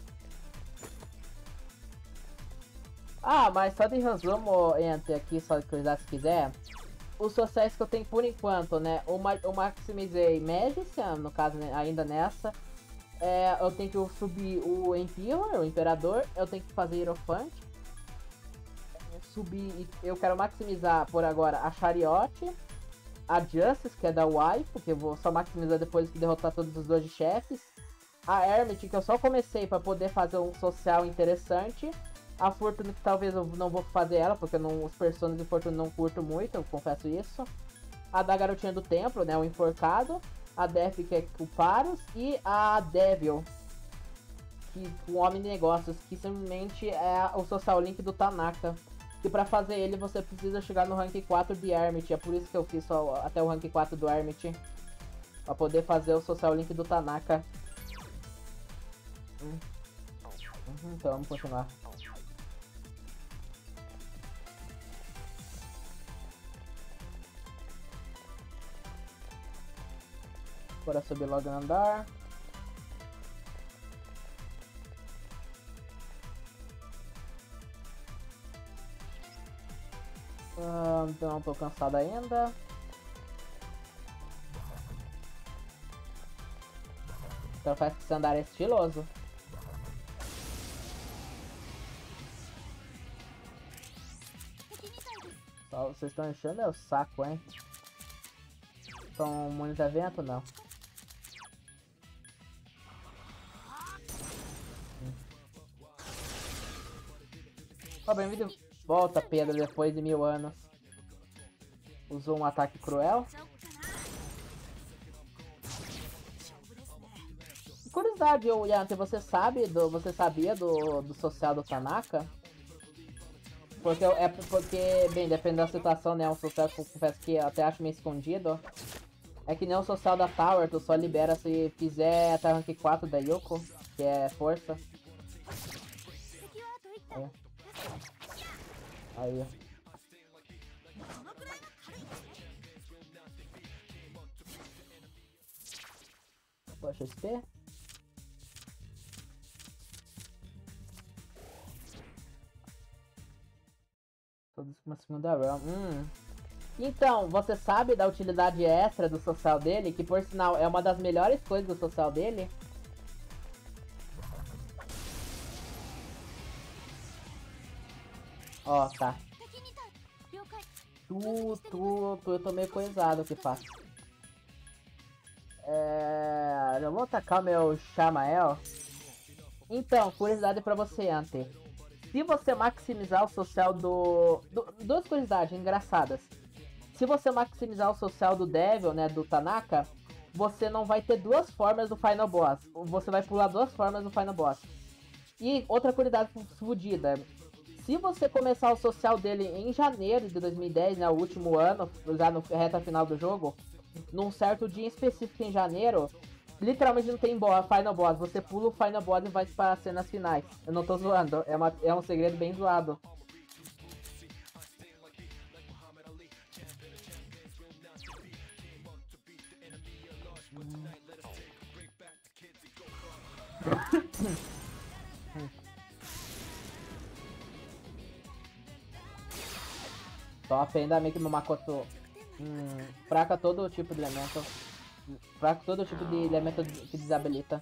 Ah, mas só de resumo, entre aqui, só de curiosidade se quiser. Os sociais que eu tenho por enquanto, né? Eu maximizei Magician, no caso, né, ainda nessa. Eu tenho que subir o Emperor, o Imperador. Eu tenho que fazer Hierophant. Subir, eu quero maximizar por agora a Chariot. A Justice, que é da Wife, porque eu vou só maximizar depois que derrotar todos os 2 chefes. A Hermit, que eu só comecei para poder fazer um social interessante. A Fortune, que talvez eu não vou fazer ela, porque os personagens de Fortune não curto muito, eu confesso isso. A da Garotinha do Templo, né, o Enforcado. A Death, que é o Paros. E a Devil, que o Homem de Negócios, que simplesmente é o social link do Tanaka. E pra fazer ele, você precisa chegar no rank 4 de Hermit. É por isso que eu fiz só até o rank 4 do Hermit. Pra poder fazer o social link do Tanaka. Então vamos continuar. Bora subir logo no andar. Então não tô cansado ainda. Então faz que esse andar é estiloso. Só vocês estão enchendo meu saco, hein? Estão muito evento, não. Bem-vindo. Volta, Pedro, depois de 1000 anos. Usou um ataque cruel. Curiosidade, Yanti, você sabia do social do Tanaka? Porque, bem, depende da situação, né? Um social que eu confesso que eu até acho meio escondido. É que nem o social da Tower, tu só libera se fizer até rank 4 da Yoko, que é força. Aí. Poxa, XP. Todos com uma segunda realm. Então, você sabe da utilidade extra do social dele, que por sinal é uma das melhores coisas do social dele? Ó, tá. 敵に対了解 Eu tô meio coisado o que faço. Eu vou atacar o meu Chamael. Então, curiosidade pra você, Ante. Se você maximizar o social duas curiosidades engraçadas. Se você maximizar o social do Devil, né, do Tanaka, você não vai ter duas formas do Final Boss. Você vai pular duas formas do Final Boss. E outra curiosidade fodida. Se você começar o social dele em janeiro de 2010, né, o último ano, já no reta final do jogo, num certo dia específico em janeiro, literalmente não tem Final Boss. Você pula o Final Boss e vai para as cenas finais. Eu não tô zoando, é um segredo bem zoado. Top, ainda bem que meu Makoto fraca todo tipo de elemento. Fraca todo tipo de elemento que desabilita.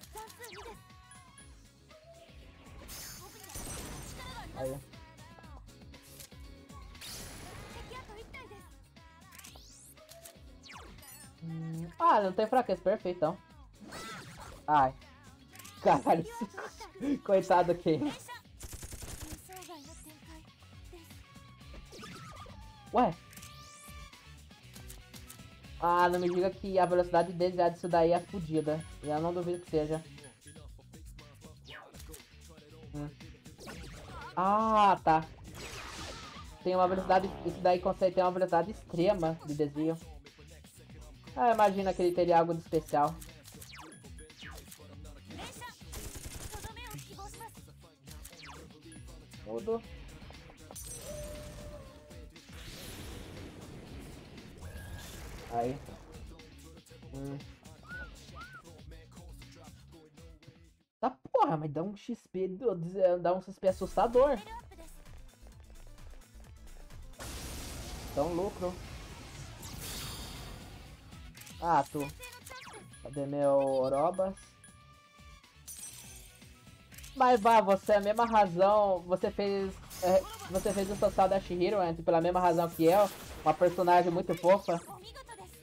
関数2です Aí. 敵あと1体です Ah, não tem fraqueza, perfeito então. Ai. Caralho, coitado aqui. 連射予想外の展開です Ué? Ah, não me diga que a velocidade de desviar disso daí é fodida. E eu não duvido que seja. Ah, tá. Tem uma velocidade. Isso daí consegue ter uma velocidade extrema de desvio. Ah, imagina que ele teria algo de especial. 連射とどめを希望します Mudo. Aí. Tá porra, mas dá um XP, dá um XP assustador. レベルアップです Dá um lucro. Ah, tu. 先制のチャンス Cadê meu Orobas? Mas vá, você é a mesma razão. Você fez o social da Shihiro, né? Pela mesma razão que eu. Uma personagem muito fofa. お見事です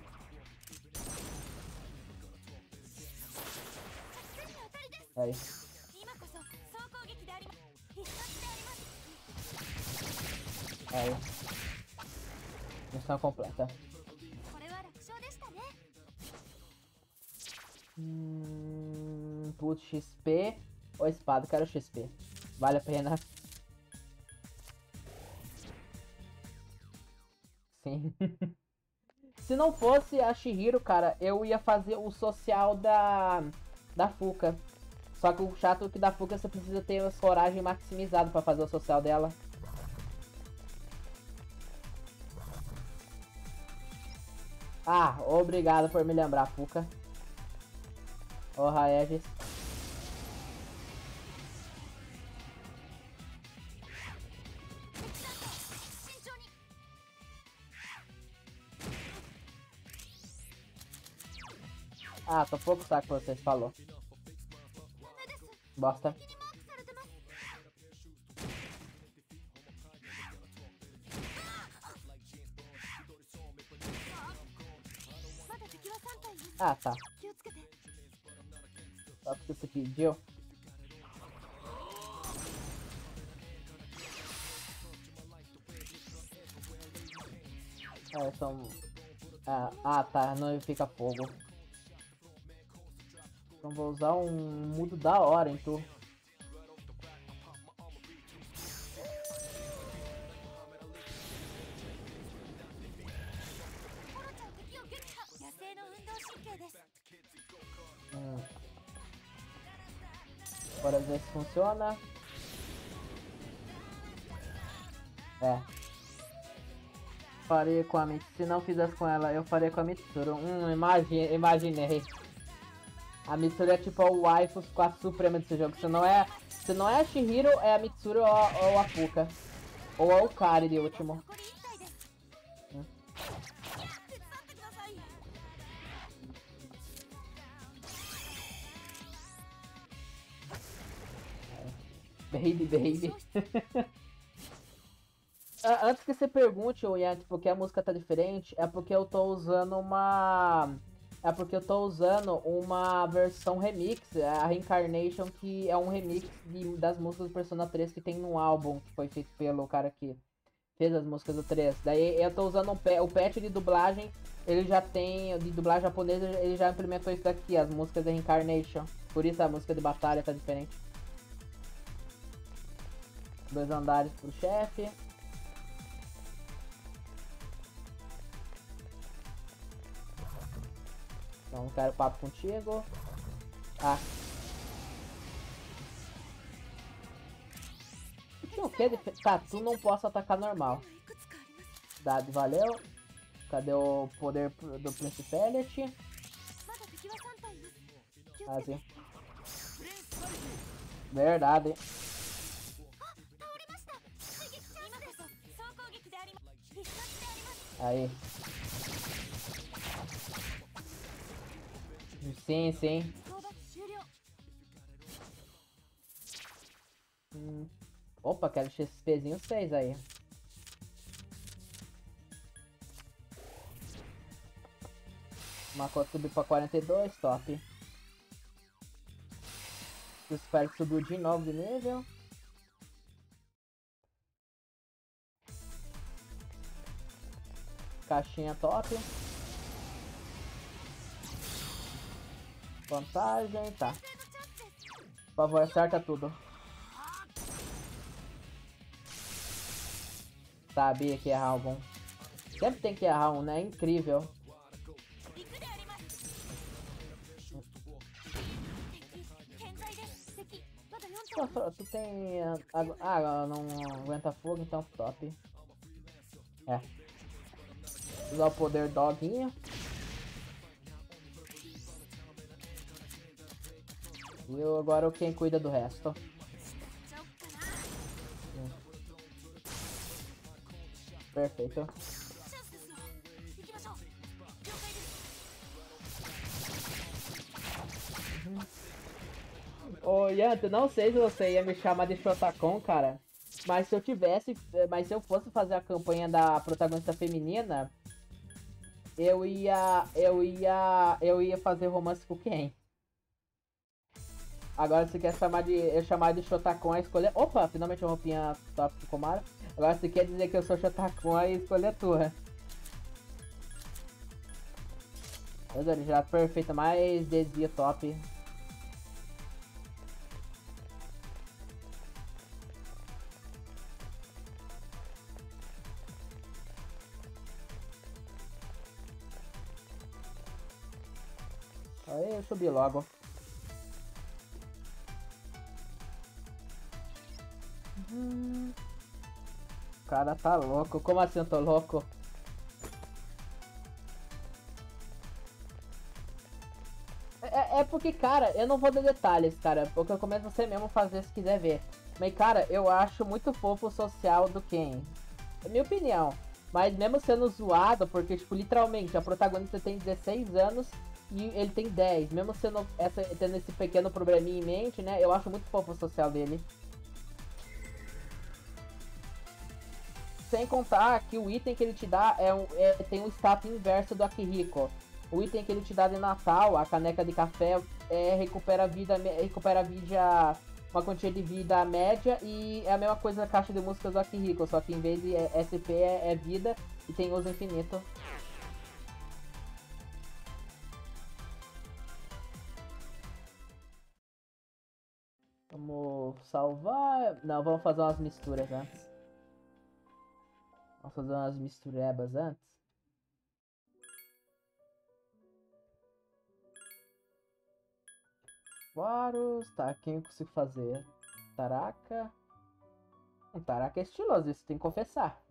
Aí. 今こそ総攻撃であります必殺であります Aí. Missão completa. これは楽勝でしたね Putz, XP ou espada? Quero XP. Vale a pena. Sim. Se não fosse a Shihiro, cara, eu ia fazer o social da Fuka. Só que o chato é que da Fuka você precisa ter as coragem maximizado pra fazer o social dela. Ah, obrigado por me lembrar, Fuka. Ô, Raegis. Ah, tô pouco saco que vocês falou. Bosta. マークされてます まだ敵は3体います Ah, tá. 気をつけて Só porque você pediu. É, são... Ah, tá. Não fica fogo. Então vou usar um mudo da hora, então. オロちゃん敵を撃破野生の運動神経です Bora ver se funciona. É. Farei com a Mitsuru. Se não fizesse com ela, eu faria com a Mitsuru. Imaginei. A Mitsuru é tipo o waifu com a suprema desse jogo. Se não é a Shihiro, é a Mitsuru ou a Fuka. Ou a Ukari de último. 残り1体です手伝ってください Baby. Antes que você pergunte, ô Yank, por que a música tá diferente, é porque eu tô usando uma. É porque eu tô usando uma versão remix, a Reincarnation, que é um remix das músicas do Persona 3 que tem no álbum, que foi feito pelo cara que fez as músicas do 3. Daí eu tô usando o patch de dublagem, ele já tem, de dublagem japonesa, ele já implementou isso daqui, as músicas da Reincarnation. Por isso a música de batalha tá diferente. 2 andares pro chefe. Não quero papo contigo. Ah. Tinha o que? Tá, tu não posso atacar normal. いくつかあります Dado, valeu. Cadê o poder do Principality? まだ敵は3体います気を Ah, つけて sim. Verdade. 倒れました追撃チャンスです総攻撃であります必殺であります Aí. Sim, sim. 討伐終了 Opa, quero XPzinho 6 aí. Makoto subiu pra 42, top. O Spark subiu de novo de nível. Caixinha top. Vantagem, tá. Por favor, acerta tudo. Sabia que ia errar algum. Sempre tem que errar um, né? É incrível. 行くであります敵健在です敵まだ4体 Tu tem... Ah, não aguenta fogo, então top. É. Usar o poder doguinho. E eu agora quem cuida do resto. ちゃおっかな Perfeito. チャンスですよ行きましょう了解です Ô, Yanto, não sei se você ia me chamar de Shotacon, cara. Mas se eu tivesse. Mas se eu fosse fazer a campanha da protagonista feminina, eu ia fazer romance com quem? Agora se quer chamar de Shotacon, a escolha. Opa, finalmente a roupinha top do Komara. Agora se quer dizer que eu sou Shotacon, a escolha é tua. Já perfeita, mais desvio top. Aí eu subi logo. O cara tá louco. Como assim eu tô louco? É porque, cara, eu não vou dar detalhes, cara. Porque eu começo você mesmo fazer se quiser ver. Mas, cara, eu acho muito fofo o social do Ken. É minha opinião. Mas mesmo sendo zoado, porque, tipo, literalmente, a protagonista tem 16 anos e ele tem 10. Mesmo tendo esse pequeno probleminha em mente, né? Eu acho muito fofo o social dele. Sem contar que o item que ele te dá tem um status inverso do Akihiko. O item que ele te dá de Natal, a caneca de café, recupera vida, uma quantia de vida média, e é a mesma coisa da caixa de músicas do Akihiko, só que em vez de SP é vida e tem uso infinito. Vamos salvar. Não, vamos fazer umas misturas antes. Vamos fazer umas misturebas antes. Varus, tá, quem eu consigo fazer? Taraka. Um Taraka é estiloso, isso tem que confessar.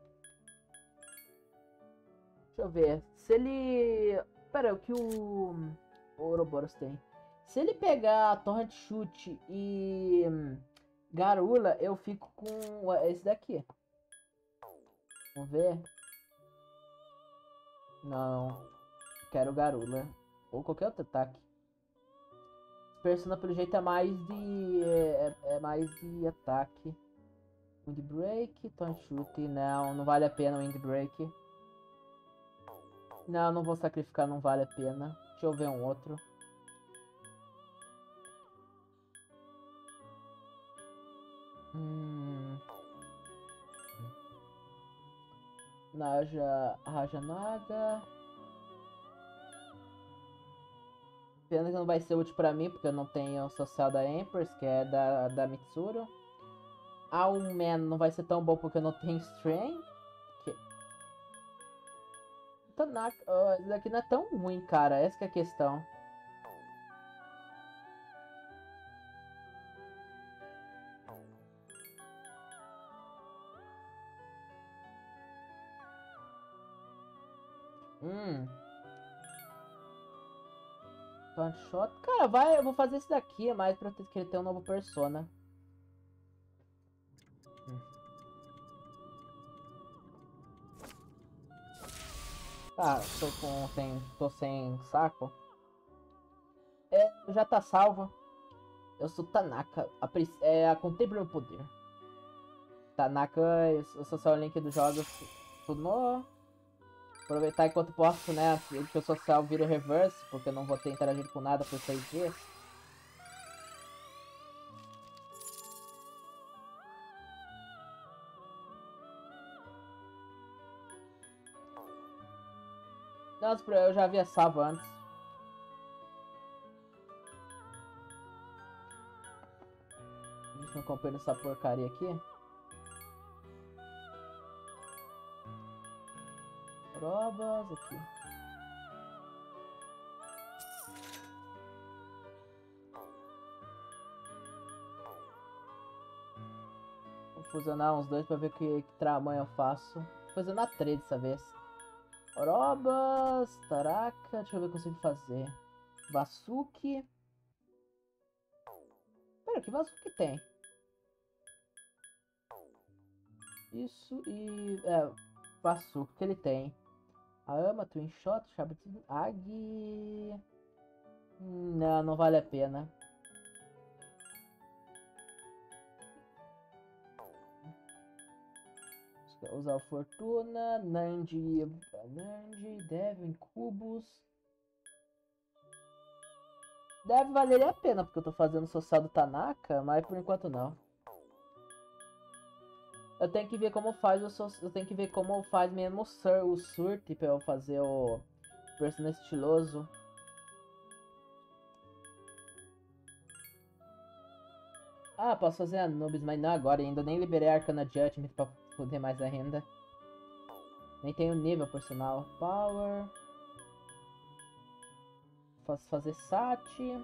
Deixa eu ver. Se ele... Pera, o que o Ouroboros tem? Se ele pegar Torrent Chute e Garula, eu fico com esse daqui. Vamos ver. Não. Quero Garula. Ou qualquer outro ataque. Persona pelo jeito é mais de. É mais de ataque. Windbreak, Taunt Chute. Não, não vale a pena o Windbreak. Não, não vou sacrificar, não vale a pena. Deixa eu ver um outro. Rajanaga. Pena que não vai ser útil pra mim, porque eu não tenho o social da Empress, que é da Mitsuru. Man não vai ser tão bom porque eu não tenho Strain. Tanaka, isso daqui não é tão ruim, cara. Essa que é a questão. One shot. Cara, eu vou fazer esse daqui, mais pra querer ter um novo Persona. Tá, tô sem saco. Já tá salvo. Eu sou Tanaka. Contemple meu poder. Tanaka, eu sou o link dos jogos. Tudo. Aproveitar enquanto posso, né? Que o social vira reverse, porque eu não vou ter interagido com nada por 6 dias. Nossa, eu já havia salvo antes. A gente não acompanha essa porcaria aqui. Provas aqui. Vou fusionar uns dois pra ver que tamanho eu faço. Vou fusionar 3 dessa vez. Orobas, Taraka, deixa eu ver o que eu consigo fazer. Vasuki. Pera, que Vasuki tem? Isso e... Vasuki que ele tem. A Twin Shot, Shabbat, Agi... Não, não vale a pena. Usar o Fortuna, Nandi, Devil, Incubus. Deve valer a pena, porque eu tô fazendo social do Tanaka, mas por enquanto não. Eu tenho que ver como faz mesmo o Surte pra eu fazer o Persona estiloso. Posso fazer Anubis, mas não agora ainda. Nem liberei Arcana Judgment pra poder mais ainda. Nem tenho nível, por sinal. Power. Posso fazer Sati.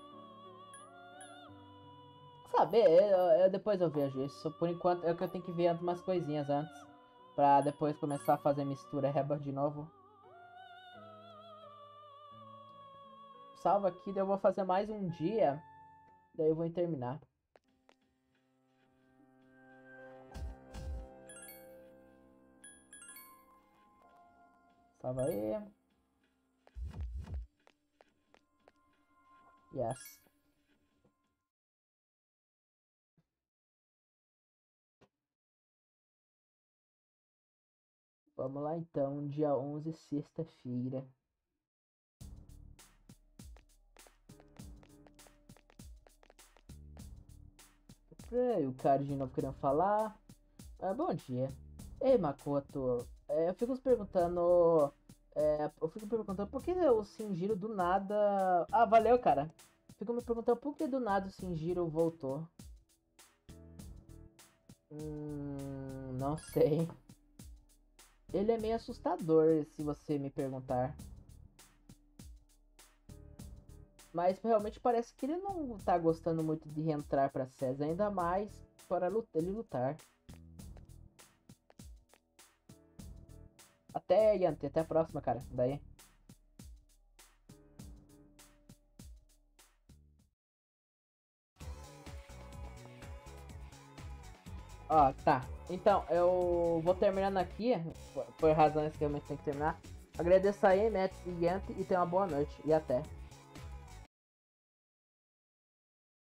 Saber, depois eu vejo isso. Por enquanto é que eu tenho que ver umas coisinhas antes. Pra depois começar a fazer mistura reba de novo. Salva aqui, daí eu vou fazer mais um dia. Daí eu vou terminar. Salva aí. Yes. Vamos lá então, dia 11, sexta-feira. O cara de novo querendo falar. Bom dia. Ei, Makoto. Eu fico me perguntando por que o Shinjiro do nada... valeu, cara. Fico me perguntando por que do nada o Shinjiro voltou. Não sei. Ele é meio assustador, se você me perguntar. Mas realmente parece que ele não tá gostando muito de reentrar pra SES, ainda mais para ele lutar. Até, Yanti, até a próxima, cara. Daí. Tá. Então, eu vou terminando aqui, por razões que realmente tem que terminar. Agradeço aí, Matt e Yanti, e tenha uma boa noite. E até.